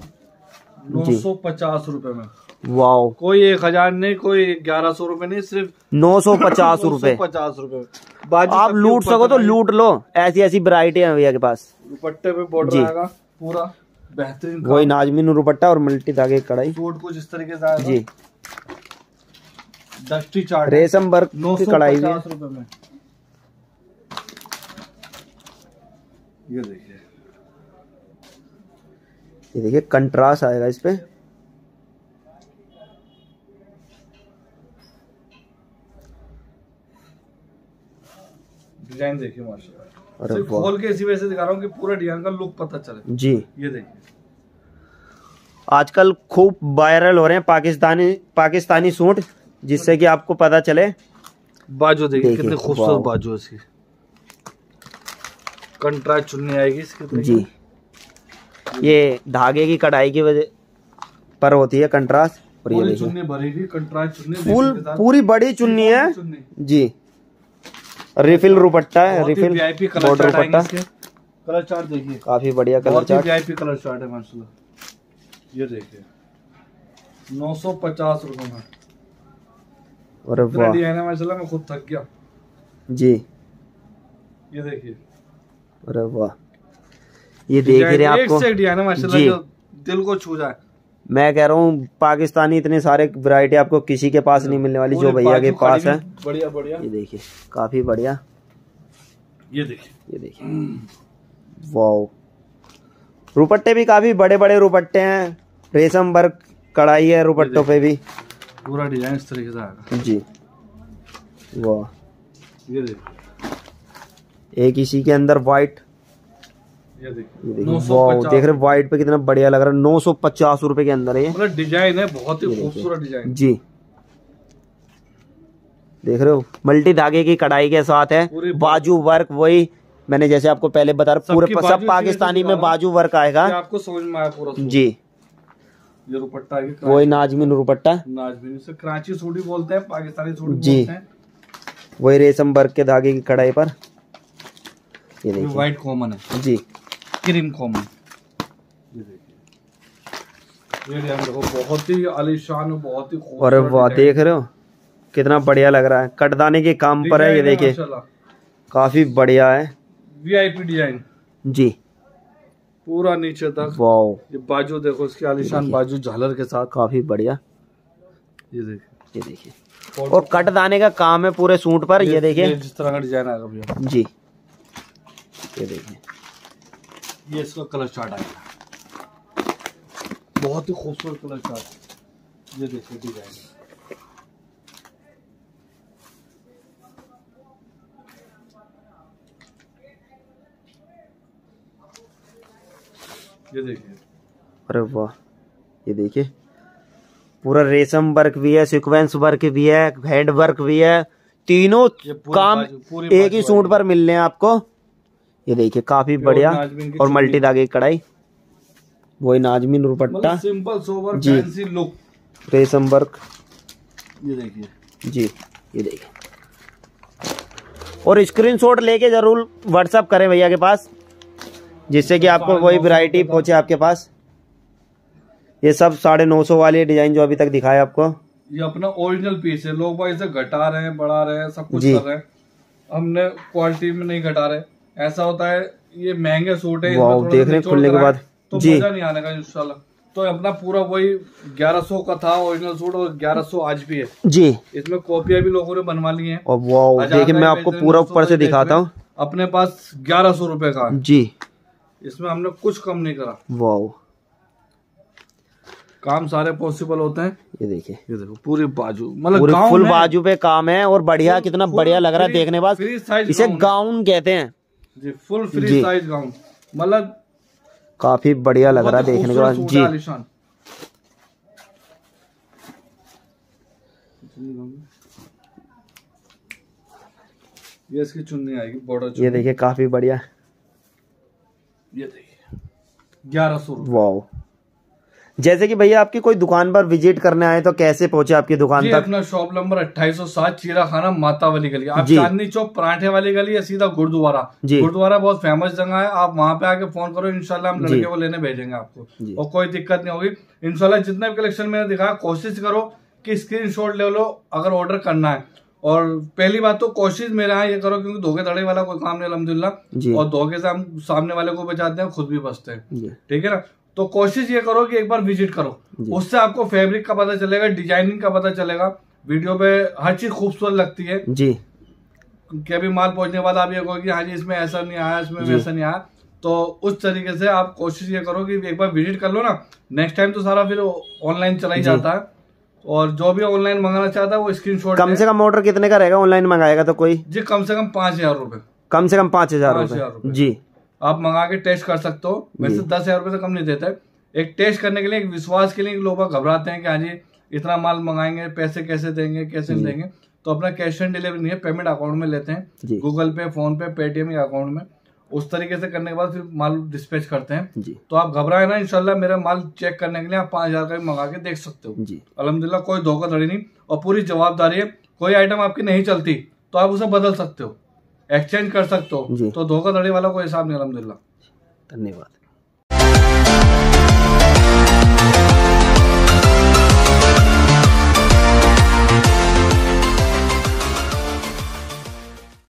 950 रुपए में। वाओ, कोई 1000 नहीं, कोई 1100 रुपए नहीं, सिर्फ 950 रुपए। 950 रुपए। आप लूट सको तो लूट लो, ऐसी ऐसी वैरायटी है भैया के पास। दुपट्टे पे बॉर्डर आएगा पूरा बेहतरीन, वही नाजमीन दुपट्टा और मल्टी धागे की कढ़ाई। सूट कुछ इस तरीके से आएगा जी। डस्टी चार्ट, रेशम वर्क की कढ़ाई भी है। 950 रुपए में। ये देखिए, ये देखिए कंट्रास्ट आएगा इस पे। डिजाइन देखिए माशाल्लाह। अरे सिर्फ खोल के इसी वजह से दिखा रहा हूँ कि पूरा डिजाइन का लुक पता चले जी। ये देखिए आजकल खूब वायरल हो रहे हैं पाकिस्तानी सूट, जिससे कि आपको पता चले। बाजू देखिए कितनी खूबसूरत बाजू है इसकी। कंट्रास्ट चुन्नी आएगी इसकी जी। ये धागे की कढ़ाई की वजह पर होती है कंट्रास्ट। और ये चुन्नी भरेगी, कंट्रास्ट चुन्नी पूरी बड़ी चुन्नी है जी। रिफिल दुपट्टा है, refill border dupatta. Colour chart देखिए काफी बढ़िया colour chart, VIP colour chart है माशाल्लाह। ये देखिए 950 रुपए में। अरे वाह डिजाइन है माशाल्लाह, मैं खुद थक गया जी। ये देखिए, अरे वाह, ये देख रहे हैं आपको एक से डिजाइन है माशाल्लाह जो दिल को छू जाए। मैं कह रहा हूँ पाकिस्तानी इतने सारे वैरायटी आपको किसी के पास नहीं मिलने वाली जो भैया के पास है। बढ़िया बढ़िया, ये देखिए काफी बढ़िया। ये देखिए, ये देखिए वाओ, दुपट्टे भी काफी बड़े बड़े दुपट्टे हैं। रेशम वर्क कढ़ाई है दुपट्टों पे भी, पूरा डिजाइन इस तरीके से आएगा जी। वाह, ये देखिए एक इसी के अंदर व्हाइट। ये देखिए वाह, देख रहे व्हाइट पे कितना बढ़िया लग रहा है। 950 रुपए के अंदर है ये। मतलब डिजाइन है बहुत ही खूबसूरत डिजाइन जी। देख रहे हो मल्टी धागे की कढ़ाई के साथ है, बाजू वर्क वही मैंने जैसे आपको पहले बता रहा, पूरे सब पाकिस्तानी में बाजू वर्क आएगा। आपको समझ में आया पूरा जी। ये दुपट्टा वही नाजमीन दुपट्टा, नाजमीन से कराची सूट भी बोलते हैं, पाकिस्तानी सूट जी बोलते हैं। वही रेशम वर्क के धागे की कढ़ाई पर। ये देखिए व्हाइट कॉमन है जी, क्रीम कॉमन। ये देखिए, ये देखो बहुत ही आलीशान, बहुत ही खूबसूरत। और वाह देख रहे हो कितना बढ़िया लग रहा है, कटदाने के काम पर है ये देखिए, काफी बढ़िया है। VIP डिजाइन जी, पूरा नीचे तक। वाओ, ये बाजू देखो इसकी आलीशान बाजू झालर के साथ, काफी बढ़िया। ये देखिए, ये देखिए, और कटदाने का काम है पूरे सूट पर। ये देखिए जिस तरह का डिजाइन आएगा भैया जी, ये देखिए, ये इसका कलर चार्ट आएगा, बहुत ही खूबसूरत कलर चार्ट। ये देखिए डिजाइन, ये देखिए, अरे वाह, ये देखिए पूरा रेशम वर्क भी है, सीक्वेंस वर्क भी है, हेड वर्क भी है, तीनों काम एक ही सूट पर मिल रहे हैं आपको। ये देखिए काफी बढ़िया, और मल्टी धागे की कढ़ाई, वही नाजमीन dupatta, simple sober fancy look, रेशम वर्क। ये देखिए जी, ये देखिए, और स्क्रीनशॉट लेके जरूर व्हाट्सएप करें भैया के पास, जिससे कि आपको वही वैरायटी पहुंचे आपके पास। ये सब 950 वाले डिजाइन जो अभी तक दिखाया आपको, ये अपना ओरिजिनल पीस है। लोग भाई इसे घटा रहे हैं, बढ़ा रहे हैं, सब कुछ कर रहे हैं, हमने क्वालिटी में नहीं घटा रहे। ऐसा होता है ये महंगे सूट है, देख रहे खुलने के बाद तो मजा नहीं आने का इंशाल्लाह। तो अपना पूरा वही 1100 का था ओरिजिनल सूट, और 1100 आज भी है जी। इसमें कॉपियां भी लोगों ने बनवा ली है। और देखिए मैं आपको पूरा ऊपर से दिखाता हूँ, अपने पास 1100 रुपए का जी, इसमें हमने कुछ कम नहीं करा। वाओ, काम सारे पॉसिबल होते हैं। ये देखिए, ये देखो पूरी बाजू, मतलब फुल बाजू पे काम है, और बढ़िया, कितना बढ़िया लग रहा है देखने के बाद। इसे गाउन कहते हैं जी, फुल फ्री साइज गाउन, मतलब काफी बढ़िया लग रहा है देखने के बाद जी। ये इसकी चुन्नी आएगी बॉर्डर, ये देखिए काफी बढ़िया, ये देखिए 1100। वाओ, जैसे कि भैया आपकी कोई दुकान पर विजिट करने आए तो कैसे पहुंचे आपकी दुकान तक? अपना शॉप नंबर 2807 चीरा खाना माता वाली गली, आप चांदनी चौक पराठे वाली गली या सीधा गुरुद्वारा। गुरुद्वारा बहुत फेमस जगह है, आप वहां पे आके फोन करो, इंशाल्लाह हम लड़के को लेने भेजेंगे आपको, और कोई दिक्कत नहीं होगी इंशाल्लाह। जितना भी कलेक्शन मैंने दिखाया, कोशिश करो कि स्क्रीनशॉट ले लो अगर ऑर्डर करना है। और पहली बात तो कोशिश मेरे यहाँ ये करो, क्योंकि धोखेधड़ी वाला कोई काम नहीं अल्हम्दुलिल्लाह, और धोखे से हम सामने वाले को बचाते हैं, खुद भी बचते हैं, ठीक है ना। तो कोशिश ये करो कि एक बार विजिट करो, उससे आपको फैब्रिक का पता चलेगा, डिजाइनिंग का पता चलेगा। वीडियो पे हर चीज खूबसूरत लगती है जी, कि अभी माल पहुंचने के बाद आप ये कहो कि हाँ जी इसमें ऐसा नहीं आया, इसमें वैसा नहीं आया। तो उस तरीके से आप कोशिश ये करो कि एक बार विजिट कर लो ना, नेक्स्ट टाइम तो सारा फिर ऑनलाइन चला ही जाता है। और जो भी ऑनलाइन मंगाना चाहता है वो स्क्रीनशॉट, कम से कम ऑर्डर कितने का रहेगा ऑनलाइन मंगाएगा तो कोई जी? कम से कम 5000 रुपए, कम से कम 5000 रुपए जी, आप मंगा के टेस्ट कर सकते हो। वैसे 10,000 रुपए से कम नहीं देता है, एक टेस्ट करने के लिए, एक विश्वास के लिए। लोग घबराते हैं कि हाँ जी इतना माल मंगाएंगे, पैसे कैसे देंगे, कैसे नहीं देंगे। तो अपना कैश ऑन डिलीवरी नहीं है, पेमेंट अकाउंट में लेते हैं, गूगल पे, फोन पे, पेटीएम या अकाउंट में। उस तरीके से करने के बाद फिर माल डिस्पैच करते हैं जी। तो आप घबराए ना, इंशाल्लाह मेरा माल चेक करने के लिए आप 5000 का भी मंगा के देख सकते हो जी। अल्हम्दुलिल्लाह कोई धोखाधड़ी नहीं, और पूरी जवाबदारी है। कोई आइटम आपकी नहीं चलती तो आप उसे बदल सकते हो, एक्सचेंज कर सकते हो, तो धोखाधड़ी वाला कोई हिसाब नहीं अल्हम्दुलिल्लाह। धन्यवाद।